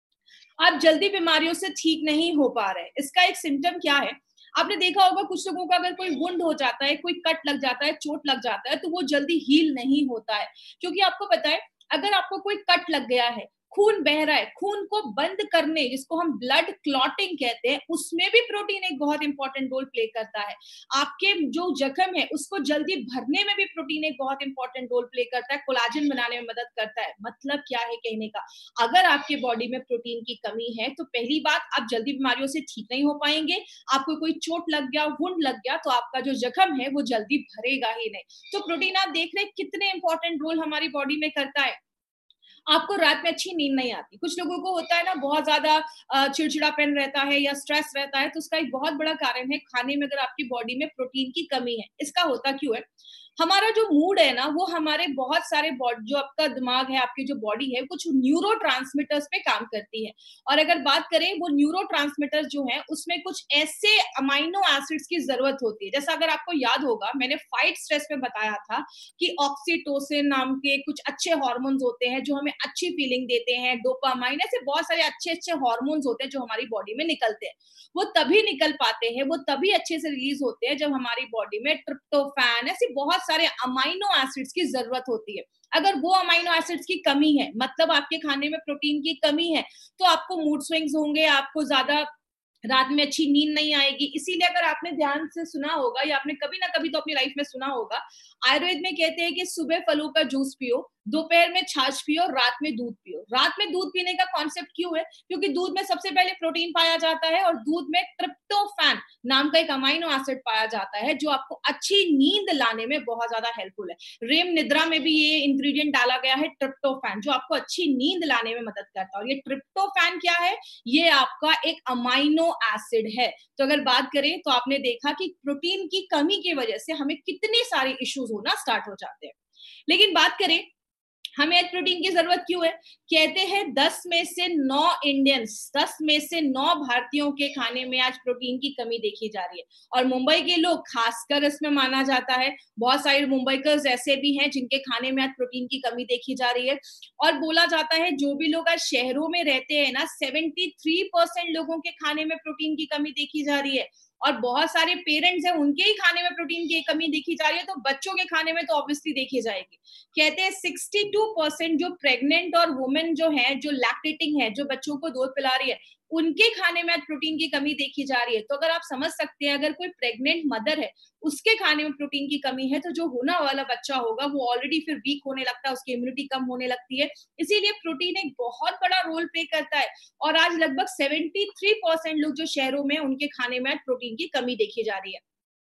[SPEAKER 1] आप जल्दी बीमारियों से ठीक नहीं हो पा रहे, इसका एक सिम्टम क्या है? आपने देखा होगा कुछ लोगों का अगर कोई वुंड हो जाता है, कोई कट लग जाता है, चोट लग जाता है, तो वो जल्दी हील नहीं होता है। क्योंकि आपको पता है, अगर आपको कोई कट लग गया है, खून बह रहा है, खून को बंद करने, जिसको हम ब्लड क्लॉटिंग कहते हैं, उसमें भी प्रोटीन एक बहुत इंपॉर्टेंट रोल प्ले करता है। आपके जो जख्म है उसको जल्दी भरने में भी प्रोटीन एक बहुत इंपॉर्टेंट रोल प्ले करता है, कोलाजन बनाने में मदद करता है। मतलब क्या है कहने का, अगर आपके बॉडी में प्रोटीन की कमी है तो पहली बात, आप जल्दी बीमारियों से ठीक नहीं हो पाएंगे। आपको कोई चोट लग गया, वुंड लग गया, तो आपका जो जख्म है वो जल्दी भरेगा ही नहीं। तो प्रोटीन आप देख रहे हैं कितने इंपॉर्टेंट रोल हमारी बॉडी में करता है। आपको रात में अच्छी नींद नहीं आती। कुछ लोगों को होता है ना, बहुत ज्यादा अ, चिड़चिड़ापन रहता है या स्ट्रेस रहता है, तो उसका एक बहुत बड़ा कारण है खाने में अगर आपकी बॉडी में प्रोटीन की कमी है। इसका होता क्यों है? हमारा जो मूड है ना, वो हमारे बहुत सारे बॉडी, जो आपका दिमाग है, आपकी जो बॉडी है, कुछ न्यूरोट्रांसमीटर्स पे काम करती है। और अगर बात करें, वो न्यूरोट्रांसमीटर्स जो हैं, उसमें कुछ ऐसे अमाइनो एसिड्स की जरूरत होती है। जैसा अगर आपको याद होगा, मैंने फाइट स्ट्रेस में बताया था कि ऑक्सीटोसिन नाम के कुछ अच्छे हार्मोन्स होते हैं जो हमें अच्छी फीलिंग देते हैं, डोपामाइन, ऐसे बहुत सारे अच्छे अच्छे हार्मोन्स होते हैं जो हमारी बॉडी में निकलते हैं। वो तभी निकल पाते हैं, वो तभी अच्छे से रिलीज होते हैं जब हमारी बॉडी में ट्रिप्टोफैन, ऐसे बहुत सारे अमाइनो एसिड्स की जरूरत होती है। अगर वो अमाइनो एसिड्स की कमी है, मतलब आपके खाने में प्रोटीन की कमी है, तो आपको मूड स्विंग्स होंगे, आपको ज्यादा रात में अच्छी नींद नहीं आएगी। इसीलिए अगर आपने ध्यान से सुना होगा, या आपने कभी ना कभी तो अपनी लाइफ में सुना होगा, आयुर्वेद में कहते हैं कि सुबह फलों का जूस पियो, दोपहर में छाछ पियो, रात में दूध पियो। रात में दूध पीने का कॉन्सेप्ट क्यों है? क्योंकि दूध में सबसे पहले प्रोटीन पाया जाता है, और दूध में ट्रिप्टोफैन नाम का एक अमाइनो एसिड पाया जाता है जो आपको अच्छी नींद लाने में बहुत ज्यादा हेल्पफुल है। रेम निद्रा में भी ये इंग्रेडिएंट डाला गया है, ट्रिप्टोफैन, जो आपको अच्छी नींद लाने में मदद करता है। और ये ट्रिप्टोफैन क्या है? ये आपका एक अमाइनो एसिड है। तो अगर बात करें, तो आपने देखा कि प्रोटीन की कमी की वजह से हमें कितने सारे इश्यूज होना स्टार्ट हो जाते हैं। लेकिन बात करें, हमें आज प्रोटीन की जरूरत क्यों है? कहते हैं दस में से नौ इंडियंस, दस में से नौ भारतीयों के खाने में आज प्रोटीन की कमी देखी जा रही है। और मुंबई के लोग खासकर इसमें माना जाता है। बहुत सारे मुंबईकर्स ऐसे भी हैं जिनके खाने में आज प्रोटीन की कमी देखी जा रही है। और बोला जाता है, जो भी लोग आज शहरों में रहते हैं ना, सेवेंटी थ्री परसेंट लोगों के खाने में प्रोटीन की कमी देखी जा रही है। और बहुत सारे पेरेंट्स हैं, उनके ही खाने में प्रोटीन की कमी देखी जा रही है, तो बच्चों के खाने में तो ऑब्वियसली देखी जाएगी। कहते हैं सिक्सटी टू परसेंट जो प्रेग्नेंट और वुमेन जो है, जो लैक्टेटिंग है, जो बच्चों को दूध पिला रही है, उनके खाने में आज प्रोटीन की कमी देखी जा रही है। तो अगर आप समझ सकते हैं, अगर कोई प्रेग्नेंट मदर है, उसके खाने में प्रोटीन की कमी है, तो जो होना वाला बच्चा होगा वो ऑलरेडी फिर वीक होने लगता है, उसकी इम्यूनिटी कम होने लगती है। इसीलिए प्रोटीन एक बहुत बड़ा रोल प्ले करता है। और आज लगभग सेवेंटी थ्री परसेंट लोग जो शहरों में, उनके खाने में आज प्रोटीन की कमी देखी जा रही है।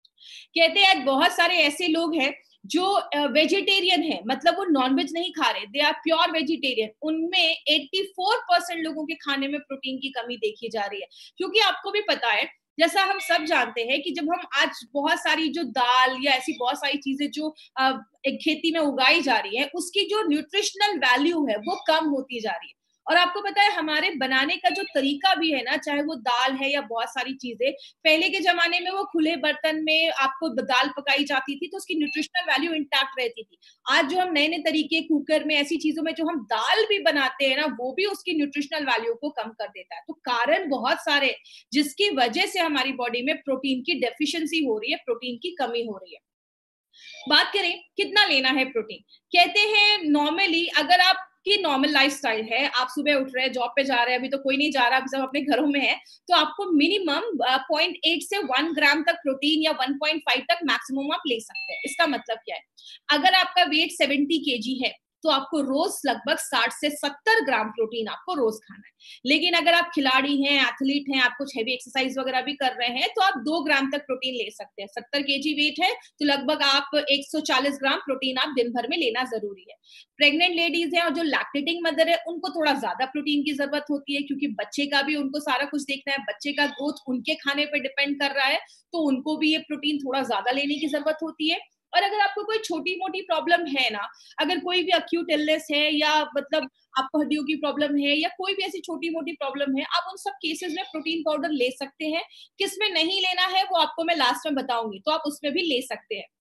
[SPEAKER 1] कहते हैं आज बहुत सारे ऐसे लोग हैं जो वेजिटेरियन है, मतलब वो नॉनवेज नहीं खा रहे, दे आर प्योर वेजिटेरियन। उनमें चौरासी परसेंट लोगों के खाने में प्रोटीन की कमी देखी जा रही है। क्योंकि आपको भी पता है, जैसा हम सब जानते हैं कि जब हम आज बहुत सारी जो दाल या ऐसी बहुत सारी चीजें जो अ, एक खेती में उगाई जा रही है, उसकी जो न्यूट्रिशनल वैल्यू है वो कम होती जा रही है। और आपको पता है, हमारे बनाने का जो तरीका भी है ना, चाहे वो दाल है या बहुत सारी चीजें, पहले के जमाने में वो खुले बर्तन में आपको दाल पकाई जाती थी, तो उसकी न्यूट्रिशनल वैल्यू इंटैक्ट रहती थी। आज जो हम नए नए तरीके, कुकर में, ऐसी चीजों में जो हम दाल भी बनाते हैं ना, वो भी उसकी न्यूट्रिशनल वैल्यू को कम कर देता है। तो कारण बहुत सारे, जिसकी वजह से हमारी बॉडी में प्रोटीन की डेफिशिएंसी हो रही है, प्रोटीन की कमी हो रही है। बात करें कितना लेना है प्रोटीन, कहते हैं नॉर्मली अगर आप कि नॉर्मल लाइफस्टाइल है, आप सुबह उठ रहे हैं, जॉब पे जा रहे हैं, अभी तो कोई नहीं जा रहा, अभी सब अपने घरों में है, तो आपको मिनिमम पॉइंट एट से वन ग्राम तक प्रोटीन या वन पॉइंट फाइव तक मैक्सिमम आप ले सकते हैं। इसका मतलब क्या है? अगर आपका वेट सेवेंटी केजी है, तो आपको रोज लगभग साठ से सत्तर ग्राम प्रोटीन आपको रोज खाना है। लेकिन अगर आप खिलाड़ी हैं, एथलीट हैं, आप कुछ हेवी एक्सरसाइज वगैरह भी कर रहे हैं, तो आप दो ग्राम तक प्रोटीन ले सकते हैं। सत्तर केजी वेट है, तो लगभग आप एक सौ चालीस ग्राम प्रोटीन आप दिन भर में लेना जरूरी है। प्रेग्नेंट लेडीज हैं और जो लैक्टेटिंग मदर है, उनको थोड़ा ज्यादा प्रोटीन की जरूरत होती है, क्योंकि बच्चे का भी उनको सारा कुछ देखना है, बच्चे का ग्रोथ उनके खाने पर डिपेंड कर रहा है, तो उनको भी ये प्रोटीन थोड़ा ज्यादा लेने की जरूरत होती है। और अगर आपको कोई छोटी मोटी प्रॉब्लम है ना, अगर कोई भी अक्यूट इलनेस है या मतलब आपको हड्डियों की प्रॉब्लम है या कोई भी ऐसी छोटी मोटी प्रॉब्लम है, आप उन सब केसेस में प्रोटीन पाउडर ले सकते हैं। किसमें नहीं लेना है वो आपको मैं लास्ट में बताऊंगी, तो आप उसमें भी ले सकते हैं।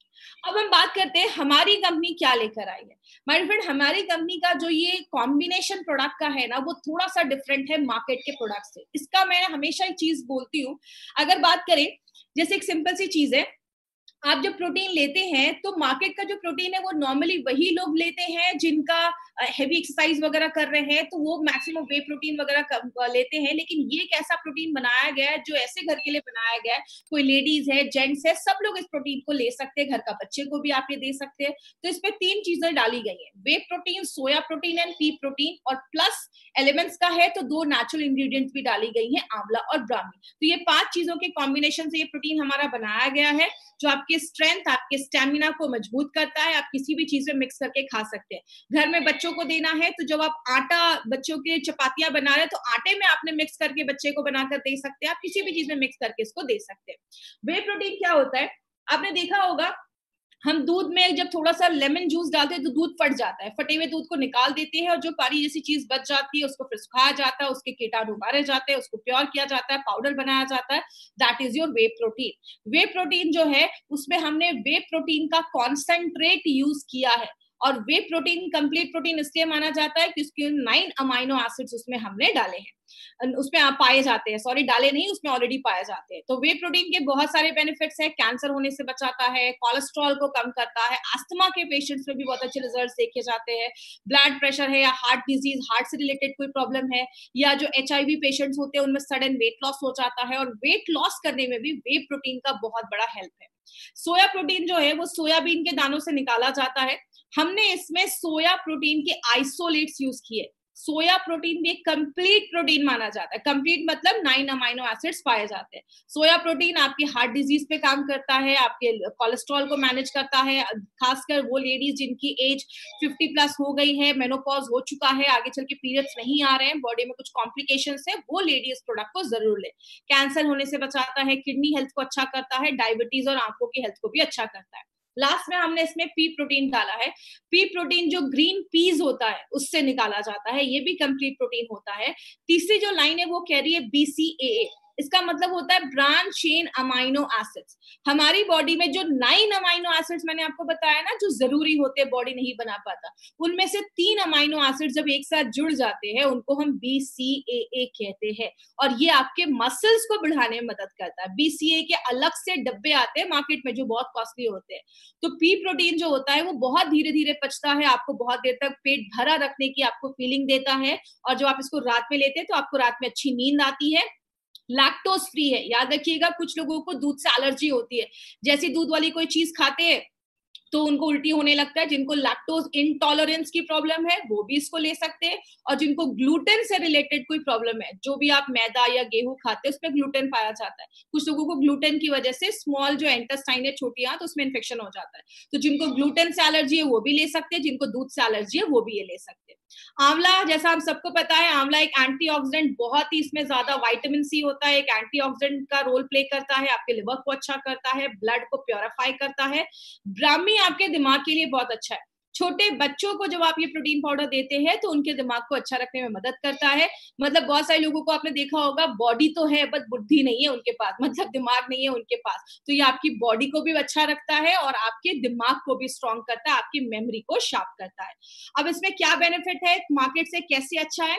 [SPEAKER 1] अब हम बात करते हैं हमारी कंपनी क्या लेकर आई है। माय फ्रेंड, हमारी कंपनी का जो ये कॉम्बिनेशन प्रोडक्ट का है ना, वो थोड़ा सा डिफरेंट है मार्केट के प्रोडक्ट से। इसका मैं हमेशा एक चीज बोलती हूँ, अगर बात करें, जैसे एक सिंपल सी चीज है, आप जब प्रोटीन लेते हैं तो मार्केट का जो प्रोटीन है वो नॉर्मली वही लोग लेते हैं जिनका हेवी एक्सरसाइज वगैरह कर रहे हैं, तो वो मैक्सिमम वे प्रोटीन वगैरह लेते हैं। लेकिन ये एक ऐसा प्रोटीन बनाया गया है जो ऐसे घर के लिए बनाया गया है, कोई लेडीज है, जेंट्स है, सब लोग इस प्रोटीन को ले सकते हैं, घर का बच्चे को भी आप ये दे सकते हैं। तो इसमें तीन चीजें डाली गई है, whey protein, soya protein and pea protein, और प्लस एलिमेंट्स का है तो दो नेचुरल इंग्रेडिएंट्स भी डाली गई है, आंवला और ब्राह्मी। तो ये पांच चीजों के कॉम्बिनेशन से ये प्रोटीन हमारा बनाया गया है, जो आपके स्ट्रेंथ, आपके स्टेमिना को मजबूत करता है। आप किसी भी चीज में मिक्स करके खा सकते हैं। घर में बच्चों को देना है तो जब आप आटा, बच्चों के चपातियां बना रहे हैं, तो आटे में आपने मिक्स करके बच्चे को बनाकर दे सकते हैं। आप किसी भी चीज में मिक्स करके इसको दे सकते हैं। वे प्रोटीन क्या होता है, आपने देखा होगा, हम दूध में जब थोड़ा सा लेमन जूस डालते हैं तो दूध फट जाता है, फटे हुए दूध को निकाल देते हैं और जो पानी जैसी चीज बच जाती है उसको फिर सुखाया जाता है, उसके कीटाणु मारे जाते हैं, उसको प्योर किया जाता है, पाउडर बनाया जाता है। That is your whey protein. Whey protein जो है उसमें हमने वे प्रोटीन का कॉन्सेंट्रेट यूज किया है, और वे प्रोटीन कंप्लीट प्रोटीन इसलिए माना जाता है कि उसके नाइन अमाइनो एसिड्स उसमें हमने डाले हैं, उसमें आप पाए जाते हैं, सॉरी डाले नहीं, उसमें ऑलरेडी पाए जाते हैं। तो वे प्रोटीन के बहुत सारे बेनिफिट्स हैं, कैंसर होने से बचाता है, कोलेस्ट्रॉल को कम करता है, अस्थमा के पेशेंट्स में भी बहुत अच्छे रिजल्ट देखे जाते हैं, ब्लड प्रेशर है या हार्ट डिजीज, हार्ट से रिलेटेड कोई प्रॉब्लम है, या जो एच आई वी पेशेंट्स होते हैं उनमें सडन वेट लॉस हो जाता है, और वेट लॉस करने में भी वे प्रोटीन का बहुत बड़ा हेल्प है। सोया प्रोटीन जो है वो सोयाबीन के दानों से निकाला जाता है। हमने इसमें सोया प्रोटीन के आइसोलेट्स यूज किए। सोया प्रोटीन भी एक कंप्लीट प्रोटीन माना जाता है, कंप्लीट मतलब नाइन अमाइनो एसिड्स पाए जाते हैं। सोया प्रोटीन आपके हार्ट डिजीज पे काम करता है, आपके कोलेस्ट्रॉल को मैनेज करता है, खासकर वो लेडीज जिनकी एज फिफ्टी प्लस हो गई है, मेनोपॉज हो चुका है, आगे चल के पीरियड्स नहीं आ रहे हैं, बॉडी में कुछ कॉम्प्लिकेशंस है, वो लेडी इस प्रोडक्ट को जरूर ले। कैंसर होने से बचाता है, किडनी हेल्थ को अच्छा करता है, डायबिटीज और आंखों की हेल्थ को भी अच्छा करता है। लास्ट में हमने इसमें पी प्रोटीन डाला है। पी प्रोटीन जो ग्रीन पीज होता है उससे निकाला जाता है, ये भी कंप्लीट प्रोटीन होता है। तीसरी जो लाइन है वो कह रही है बी सी ए ए, इसका मतलब होता है ब्रांच चेन अमाइनो एसिड्स। हमारी बॉडी में जो नाइन अमाइनो एसिड्स मैंने आपको बताया ना, जो जरूरी होते हैं, बॉडी नहीं बना पाता, उनमें से तीन अमाइनो एसिड जब एक साथ जुड़ जाते हैं उनको हम बी सी ए ए कहते हैं, और ये आपके मसल्स को बढ़ाने में मदद करता है। बी सी ए के अलग से डब्बे आते हैं मार्केट में जो बहुत कॉस्टली होते हैं। तो पी प्रोटीन जो होता है वो बहुत धीरे धीरे पचता है, आपको बहुत देर तक पेट भरा रखने की आपको फीलिंग देता है, और जब आप इसको रात में लेते हैं तो आपको रात में अच्छी नींद आती है। लैक्टोज फ्री है, याद रखिएगा, कुछ लोगों को दूध से एलर्जी होती है, जैसी दूध वाली कोई चीज खाते हैं तो उनको उल्टी होने लगता है। जिनको लैक्टोज इंटॉलरेंस की प्रॉब्लम है वो भी इसको ले सकते हैं, और जिनको ग्लूटेन से रिलेटेड कोई प्रॉब्लम है, जो भी आप मैदा या गेहूं खाते हैं उसमें ग्लूटेन पाया जाता है, कुछ लोगों को ग्लूटेन की वजह से स्मॉल जो इंटेस्टाइन है, छोटियां, तो उसमें इन्फेक्शन हो जाता है, तो जिनको ग्लूटेन से एलर्जी है वो भी ले सकते हैं, जिनको दूध से एलर्जी है वो भी ये ले सकते हैं। आंवला, जैसा हम सबको पता है, आंवला एक एंटीऑक्सीडेंट, बहुत ही इसमें ज्यादा विटामिन सी होता है, एक एंटीऑक्सीडेंट का रोल प्ले करता है, आपके लिवर को अच्छा करता है, ब्लड को प्योरीफाई करता है। ब्राह्मी आपके दिमाग के लिए बहुत अच्छा है। छोटे बच्चों को जब आप ये प्रोटीन पाउडर देते हैं तो उनके दिमाग को अच्छा रखने में मदद करता है। मतलब बहुत सारे लोगों को आपने देखा होगा, बॉडी तो है बट बुद्धि नहीं है उनके पास, मतलब दिमाग नहीं है उनके पास, तो ये आपकी बॉडी को भी अच्छा रखता है और आपके दिमाग को भी स्ट्रॉन्ग करता है, आपकी मेमोरी को शार्प करता है। अब इसमें क्या बेनिफिट है, मार्केट से कैसे अच्छा है,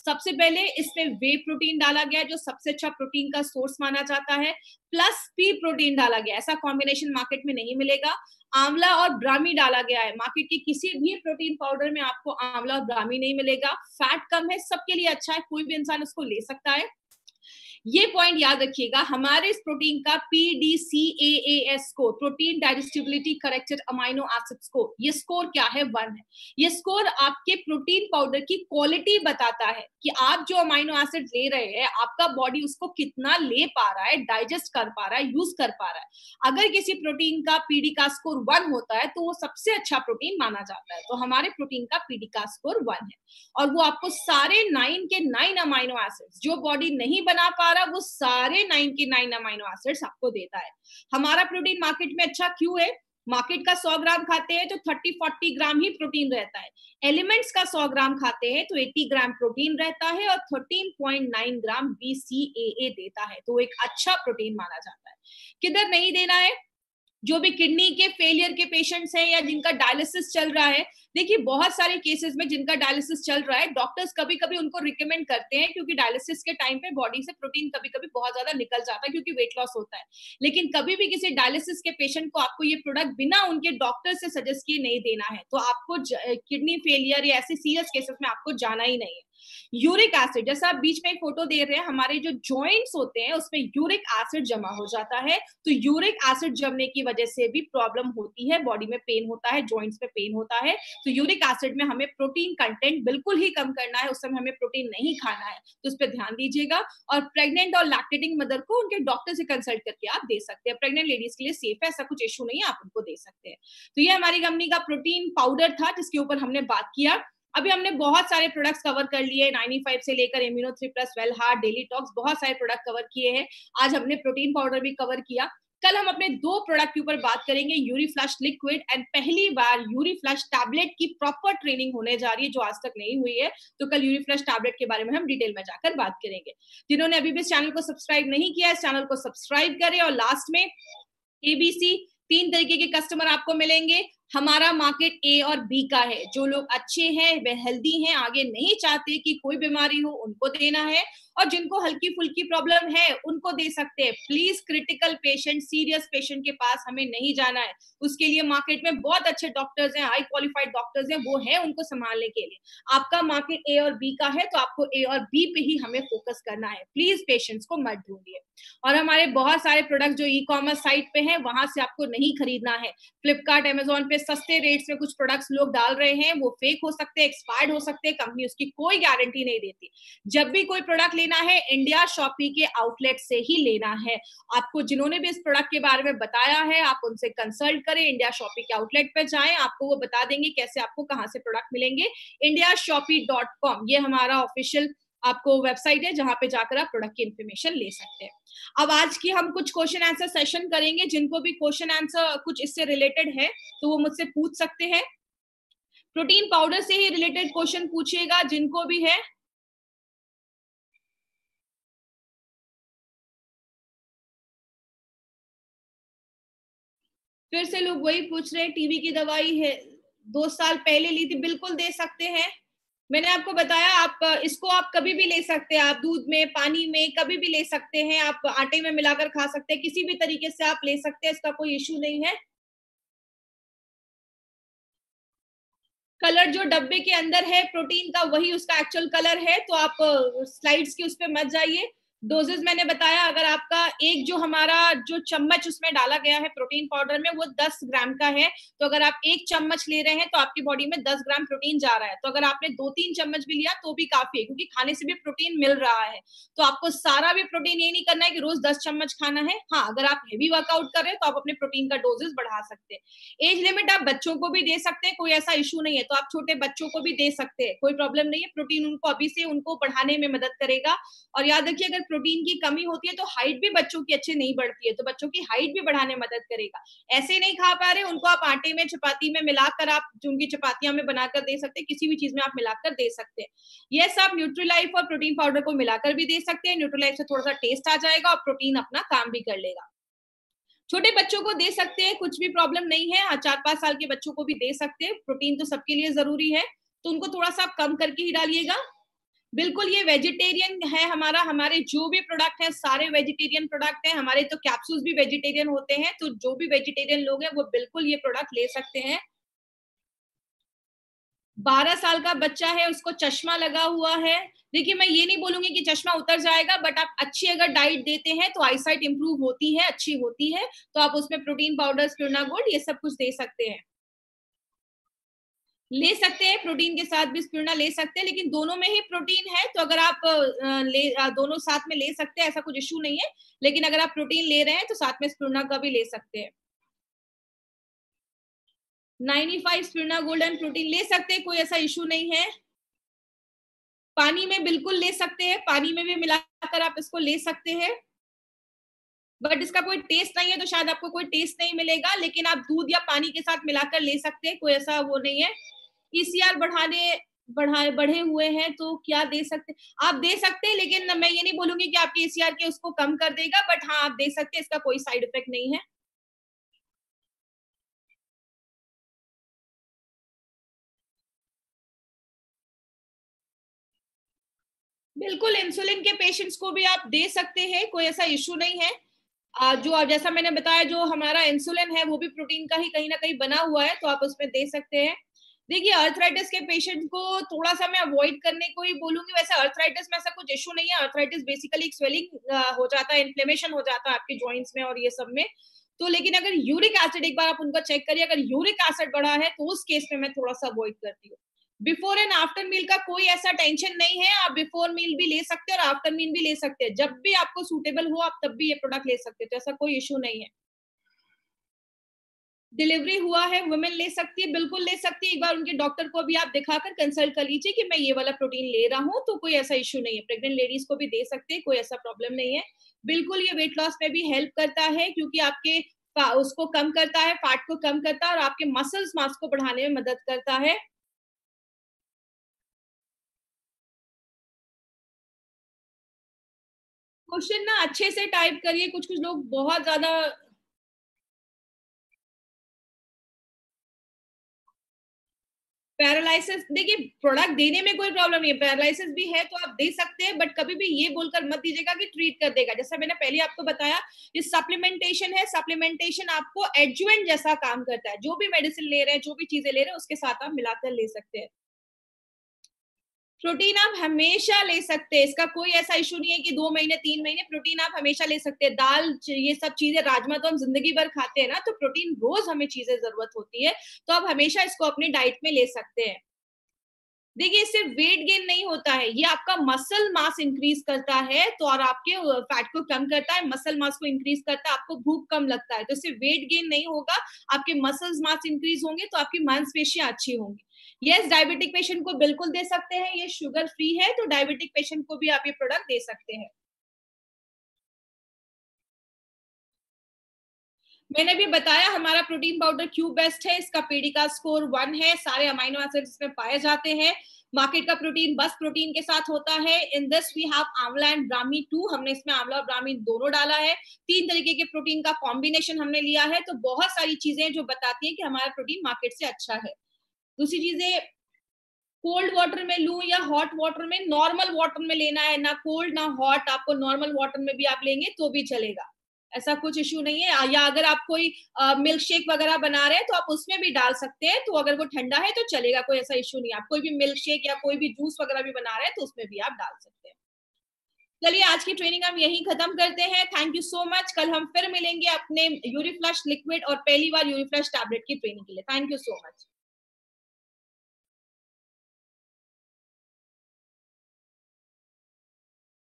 [SPEAKER 1] सबसे पहले इसमें वे प्रोटीन डाला गया जो सबसे अच्छा प्रोटीन का सोर्स माना जाता है, प्लस पी प्रोटीन डाला गया। ऐसा कॉम्बिनेशन मार्केट में नहीं मिलेगा। आंवला और ब्राह्मी डाला गया है। मार्केट के किसी भी प्रोटीन पाउडर में आपको आंवला और ब्राह्मी नहीं मिलेगा। फैट कम है, सबके लिए अच्छा है, कोई भी इंसान उसको ले सकता है। ये पॉइंट याद रखिएगा, हमारे इस प्रोटीन का P D C A A S score, protein digestibility corrected amino acid score, ये स्कोर क्या है? वन है। ये स्कोर आपके प्रोटीन पाउडर की क्वालिटी बताता है कि आप जो अमाइनो एसिड ले रहे हैं, आपका बॉडी उसको कितना ले पा रहा है, डाइजेस्ट कर पा रहा है, यूज कर पा रहा है। अगर किसी प्रोटीन का पीडी का स्कोर वन होता है तो वो सबसे अच्छा प्रोटीन माना जाता है। तो हमारे प्रोटीन का पीडी का स्कोर वन है और वो आपको सारे नाइन के नाइन अमाइनो एसिड्स जो बॉडी नहीं बना पा रहा, वो सारे नाइन के नाइन अमाइनो एसिड्स आपको देता है। हमारा प्रोटीन मार्केट में अच्छा क्यों है? मार्केट का सौ ग्राम खाते हैं तो तीस चालीस ग्राम ही प्रोटीन रहता है। एलिमेंट्स का सौ ग्राम खाते हैं तो अस्सी ग्राम प्रोटीन रहता है और तेरह point now gram B C A ए देता है। तो एक अच्छा प्रोटीन माना जाता है। किधर नहीं देना है? जो भी किडनी के फेलियर के पेशेंट्स हैं या जिनका डायलिसिस चल रहा है, देखिए बहुत सारे केसेस में जिनका डायलिसिस चल रहा है, डॉक्टर्स कभी कभी उनको रिकमेंड करते हैं क्योंकि डायलिसिस के टाइम पे बॉडी से प्रोटीन कभी कभी बहुत ज्यादा निकल जाता है क्योंकि वेट लॉस होता है। लेकिन कभी भी किसी डायलिसिस के पेशेंट को आपको ये प्रोडक्ट बिना उनके डॉक्टर से सजेस्ट किए नहीं देना है। तो आपको किडनी फेलियर या ऐसे सीरियस केसेस में आपको जाना ही नहीं है। यूरिक एसिड, जैसा आप बीच में एक फोटो दे रहे हैं, हमारे जो जॉइंट्स होते हैं उसमें यूरिक एसिड जमा हो जाता है। तो यूरिक एसिड जमने की वजह से भी प्रॉब्लम होती है, बॉडी में पेन होता है, जॉइंट्स में पेन होता है। तो यूरिक एसिड में हमें प्रोटीन कंटेंट बिल्कुल ही कम करना है, उस समय हमें प्रोटीन नहीं खाना है, तो उस पर ध्यान दीजिएगा। और प्रेग्नेंट और लैक्टेटिंग मदर को उनके डॉक्टर से कंसल्ट करके आप दे सकते हैं। प्रेग्नेंट लेडीज के लिए सेफ है, ऐसा कुछ इशू नहीं है, आप उनको दे सकते हैं। तो ये हमारी कंपनी का प्रोटीन पाउडर था जिसके ऊपर हमने बात किया। अभी हमने बहुत सारे प्रोडक्ट्स कवर कर लिए, नाइन्टी फाइव से लेकर immuno three plus, well heart, daily tox, बहुत सारे प्रोडक्ट कवर किए हैं। आज हमने प्रोटीन पाउडर भी कवर किया। कल हम अपने दो प्रोडक्ट के ऊपर बात करेंगे, यूरी फ्लश लिक्विड एंड पहली बार यूरी फ्लश टैबलेट की प्रॉपर ट्रेनिंग होने जा रही है जो आज तक नहीं हुई है। तो कल यूरी फ्लश टैबलेट के बारे में हम डिटेल में जाकर बात करेंगे। जिन्होंने अभी भी इस चैनल को सब्सक्राइब नहीं किया, इस चैनल को सब्सक्राइब करें। और लास्ट में एबीसी, तीन तरीके के कस्टमर आपको मिलेंगे। हमारा मार्केट ए और बी का है। जो लोग अच्छे हैं, वे हेल्दी हैं, आगे नहीं चाहते कि कोई बीमारी हो, उनको देना है। और जिनको हल्की फुल्की प्रॉब्लम है उनको दे सकते हैं। Please critical patient, serious patient के पास हमें नहीं जाना है। उसके लिए मार्केट में बहुत अच्छे डॉक्टर्स हैं, हाई क्वालिफाइड डॉक्टर्स हैं, वो है उनको संभालने के लिए। आपका मार्केट ए और बी का है तो आपको ए और बी पे ही हमें फोकस करना है। प्लीज पेशेंट्स को मत ढूंढिए। और हमारे बहुत सारे प्रोडक्ट जो ई कॉमर्स साइट पे हैं वहां से आपको नहीं खरीदना है। फ्लिपकार्ट, अमेजोन पे सस्ते रेट्स में कुछ प्रोडक्ट्स लोग डाल रहे हैं, वो फेक हो सकते हैं, एक्सपायर्ड हो सकते हैं, कंपनी उसकी कोई गारंटी नहीं देती। जब भी कोई प्रोडक्ट लेना है, इंडिया शॉपी के आउटलेट से ही लेना है। आपको जिन्होंने भी इस प्रोडक्ट के बारे में बताया है, आप उनसे कंसल्ट करें, इंडिया शॉपी के आउटलेट पे जाएं, आपको वो बता देंगे कैसे आपको कहां से प्रोडक्ट मिलेंगे। इंडिया शॉपी डॉट कॉम ये हमारा ऑफिशियल आपको वेबसाइट है जहां पे जाकर आप प्रोडक्ट की इंफॉर्मेशन ले सकते हैं। अब आज की हम कुछ क्वेश्चन आंसर सेशन करेंगे। जिनको भी क्वेश्चन आंसर कुछ इससे रिलेटेड है तो वो मुझसे पूछ सकते हैं। प्रोटीन पाउडर से ही रिलेटेड क्वेश्चन पूछिएगा जिनको भी है। फिर से लोग वही पूछ रहे हैं, टीबी की दवाई है दो साल पहले ली थी, बिल्कुल दे सकते हैं। मैंने आपको बताया, आप इसको आप कभी भी ले सकते हैं, आप दूध में, पानी में कभी भी ले सकते हैं, आप आटे में मिलाकर खा सकते हैं, किसी भी तरीके से आप ले सकते हैं, इसका कोई इश्यू नहीं है। कलर जो डब्बे के अंदर है प्रोटीन का वही उसका एक्चुअल कलर है, तो आप स्लाइड्स की उस पर मत जाइए। डोजेस मैंने बताया, अगर आपका एक जो हमारा जो चम्मच उसमें डाला गया है प्रोटीन पाउडर में वो दस ग्राम का है, तो अगर आप एक चम्मच ले रहे हैं तो आपकी बॉडी में दस ग्राम प्रोटीन जा रहा है। तो अगर आपने दो तीन चम्मच भी लिया तो भी काफी है, क्योंकि खाने से भी प्रोटीन मिल रहा है। तो आपको सारा भी प्रोटीन ये नहीं करना है कि रोज दस चम्मच खाना है। हाँ, अगर आप हेवी वर्कआउट कर रहे हैं तो आप अपने प्रोटीन का डोजेस बढ़ा सकते हैं। एज लिमिट आप बच्चों को भी दे सकते हैं, कोई ऐसा इशू नहीं है, तो आप छोटे बच्चों को भी दे सकते हैं, कोई प्रॉब्लम नहीं है। प्रोटीन उनको अभी से उनको बढ़ाने में मदद करेगा। और याद रखिए, अगर प्रोटीन की कमी होती है तो हाइट भी बच्चों की अच्छे नहीं बढ़ती है, तो बच्चों की हाइट भी बढ़ाने में मदद करेगा। ऐसे नहीं खा पा रहे उनको आप आटे में, चपाती में मिलाकर आप उनकी चपातियां में बनाकर दे सकते हैं, किसी भी चीज में आप मिलाकर दे सकते हैं। यस, आप न्यूट्रीलाइफ और प्रोटीन पाउडर को मिलाकर भी दे सकते हैं। न्यूट्रीलाइफ से थोड़ा सा टेस्ट आ जाएगा और प्रोटीन अपना काम भी कर लेगा। छोटे बच्चों को दे सकते हैं, कुछ भी प्रॉब्लम नहीं है। चार पांच साल के बच्चों को भी दे सकते हैं, प्रोटीन तो सबके लिए जरूरी है, तो उनको थोड़ा सा कम करके ही डालिएगा। बिल्कुल ये वेजिटेरियन है हमारा, हमारे जो भी प्रोडक्ट हैं सारे वेजिटेरियन प्रोडक्ट हैं, हमारे तो कैप्सूल्स भी वेजिटेरियन होते हैं, तो जो भी वेजिटेरियन लोग हैं वो बिल्कुल ये प्रोडक्ट ले सकते हैं। बारह साल का बच्चा है, उसको चश्मा लगा हुआ है। देखिए, मैं ये नहीं बोलूँगी कि चश्मा उतर जाएगा, बट आप अच्छी अगर डाइट देते हैं, तो आईसाइट इम्प्रूव होती है, अच्छी होती है। तो आप उसमें प्रोटीन पाउडर, स्पिरुलिना गोल्ड ये सब कुछ दे सकते हैं। ले सकते हैं, प्रोटीन के साथ भी स्पिरुलिना ले सकते हैं, लेकिन दोनों में ही प्रोटीन है, तो अगर आप अ, ले अ, दोनों साथ में ले सकते हैं, ऐसा कुछ इश्यू नहीं है। लेकिन अगर आप प्रोटीन ले रहे हैं, तो साथ में स्पिरुलिना का भी ले सकते हैं। Ninety five spirulina gold and protein ले सकते हैं, कोई ऐसा इश्यू नहीं है। पानी में बिल्कुल ले सकते हैं, पानी में भी मिलाकर आप इसको ले सकते हैं। बट इसका कोई टेस्ट नहीं है, तो शायद आपको कोई टेस्ट नहीं मिलेगा, लेकिन आप दूध या पानी के साथ मिलाकर ले सकते हैं, कोई ऐसा वो नहीं है। ईसीआर बढ़ाने बढ़ाए बढ़े हुए हैं, तो क्या दे सकते हैं? आप दे सकते हैं, लेकिन मैं ये नहीं बोलूँगी कि आपके ईसीआर के उसको कम कर देगा, बट हाँ, आप दे सकते हैं, इसका कोई साइड इफेक्ट नहीं है। बिल्कुल, इंसुलिन के पेशेंट्स को भी आप दे सकते हैं, कोई ऐसा इश्यू नहीं है। अ, जो जैसा मैंने बताया, जो हमारा इंसुलिन है, वो भी प्रोटीन का ही कहीं न कहीं बना हुआ है, तो आप उसमें दे सकते हैं। देखिए, अर्थराइटिस के पेशेंट को थोड़ा-सा मैं अवॉइड करने को ही बोलूँगी, वैसे अर्थराइटिस में ऐसा कुछ इश्यू नहीं है, अर्थराइटिस बेसिकली एक स्वेलिंग अ, हो जाता है, इन्फ्लेमेशन हो जाता है आपके जॉइंट्स में और ये सब में। तो लेकिन अगर यूरिक एसिड एक बार आप उनका चेक करिए, अगर यूरिक एसिड बढ़ा है, तो उस केस में मैं थोड़ा-सा अवॉइड करती हूँ। बिफोर एंड आफ्टर मील का कोई ऐसा टेंशन नहीं है, आप बिफोर मील भी ले सकते हैं और आफ्टर मील भी ले सकते हैं। जब भी आपको सूटेबल हो, आप तब भी ये प्रोडक्ट ले सकते हैं, तो ऐसा कोई इश्यू नहीं है। डिलीवरी हुआ है, वुमेन ले सकती है, बिल्कुल ले सकती है। एक बार उनके डॉक्टर को भी आप दिखाकर कंसल्ट कर लीजिए कि मैं ये वाला प्रोटीन ले रहा हूँ, तो कोई ऐसा इश्यू नहीं है। प्रेग्नेंट लेडीज़ को भी दे सकते हैं, कोई ऐसा प्रॉब्लम नहीं है। बिल्कुल ये वेट लॉस में भी हेल्प करता है, क्योंकि आपके फा उसको कम करता है, फैट को कम करता है और आपके मसल्स मास को बढ़ाने में मदद करता है। क्वेश्चन ना अच्छे से टाइप करिए, कुछ-कुछ लोग बहुत ज़्यादा पैरालिसिस, देखिए प्रोडक्ट देने में कोई प्रॉब्लम नहीं है, पैरालिसिस भी है तो आप दे सकते हैं, बट कभी भी ये बोलकर मत दीजिएगा कि ट्रीट कर देगा। जैसा मैंने पहले आपको बताया, ये सप्लीमेंटेशन है, सप्लीमेंटेशन आपको एडजुवेंट जैसा काम करता है। जो भी मेडिसिन ले रहे हैं, जो भी चीज़ें ले रहे हैं, उसके साथ आप मिलाकर ले सकते हैं। प्रोटीन आप हमेशा ले सकते हैं, इसका कोई ऐसा इश्यू नहीं है कि दो महीने, तीन महीने, प्रोटीन आप हमेशा ले सकते हैं। दाल च ये सब चीज़ें, राजमा तो हम ज़िंदगी भर खाते हैं ना, तो प्रोटीन रोज़ हमें चीज़ें ज़रूरत होती है, तो आप हमेशा इसको अपनी डाइट में ले सकते हैं। देखिए, इससे वेट गेन नहीं होता है, ये आपका मसल मास इंक्रीज़ करता है, तो और आपके अ, फैट को कम करता है, मसल मास को इंक्रीज़ करता है, आपको भूख कम लगता है, तो इससे वेट गेन नहीं होगा, आपके मसल्स मास इंक्रीज़ होंगे, तो आपकी मांसपेशियाँ अच्छी होंगी। येस, डायबिटिक पेशेंट को बिल्कुल दे सकते हैं, ये शुगर फ्री है, तो डायबिटिक पेशेंट को भी आप ये प्रोडक्ट दे सकते हैं। मैंने भी बताया, हमारा प्रोटीन पाउडर क्यूब बेस्ट है, इसका पीडी का स्कोर वन है, सारे अमीनो एसिड्स इसमें पाए जाते हैं। मार्केट का प्रोटीन बस प्रोटीन के साथ होता है। In this we have amla and Brahmi too, हमने इसमें आंवला और ब्राह्मी दोनों डाला है। तीन तरीके के प्रोटीन का कॉम्बिनेशन हमने लिया है, तो बहुत सारी चीजें जो बताती हैं कि हमारा प्रोटीन मार्केट से अच्छा है। दूसरी चीजें, कोल्ड वाटर में लूँ या हॉट वाटर में, नॉर्मल वाटर में लेना है, ना कोल्ड ना हॉट, आपको नॉर्मल वाटर में भी आप लेंगे तो भी चलेगा। ऐसा कुछ इश्यू नहीं है। अ, या अगर आप कोई अ, मिल्क शेक वगैरह बना रहे हैं तो आप उसमें भी डाल सकते हैं, तो अगर वो ठंडा है तो चलेगा, कोई ऐसा इश्यू नहीं है। आप कोई भी मिल्क शेक या कोई भी जूस वगैरह भी बना रहे हैं तो उसमें भी आप डाल सकते हैं। चलिए, आज की ट्रेनिंग हम यहीं खत्म करते हैं। Thank you so much. कल हम फिर मिलेंगे अपने यूरीफ्लश लिक्विड और पहली बार यूरीफ्लश टैबलेट की ट्रेनिंग के लिए। Thank you so much.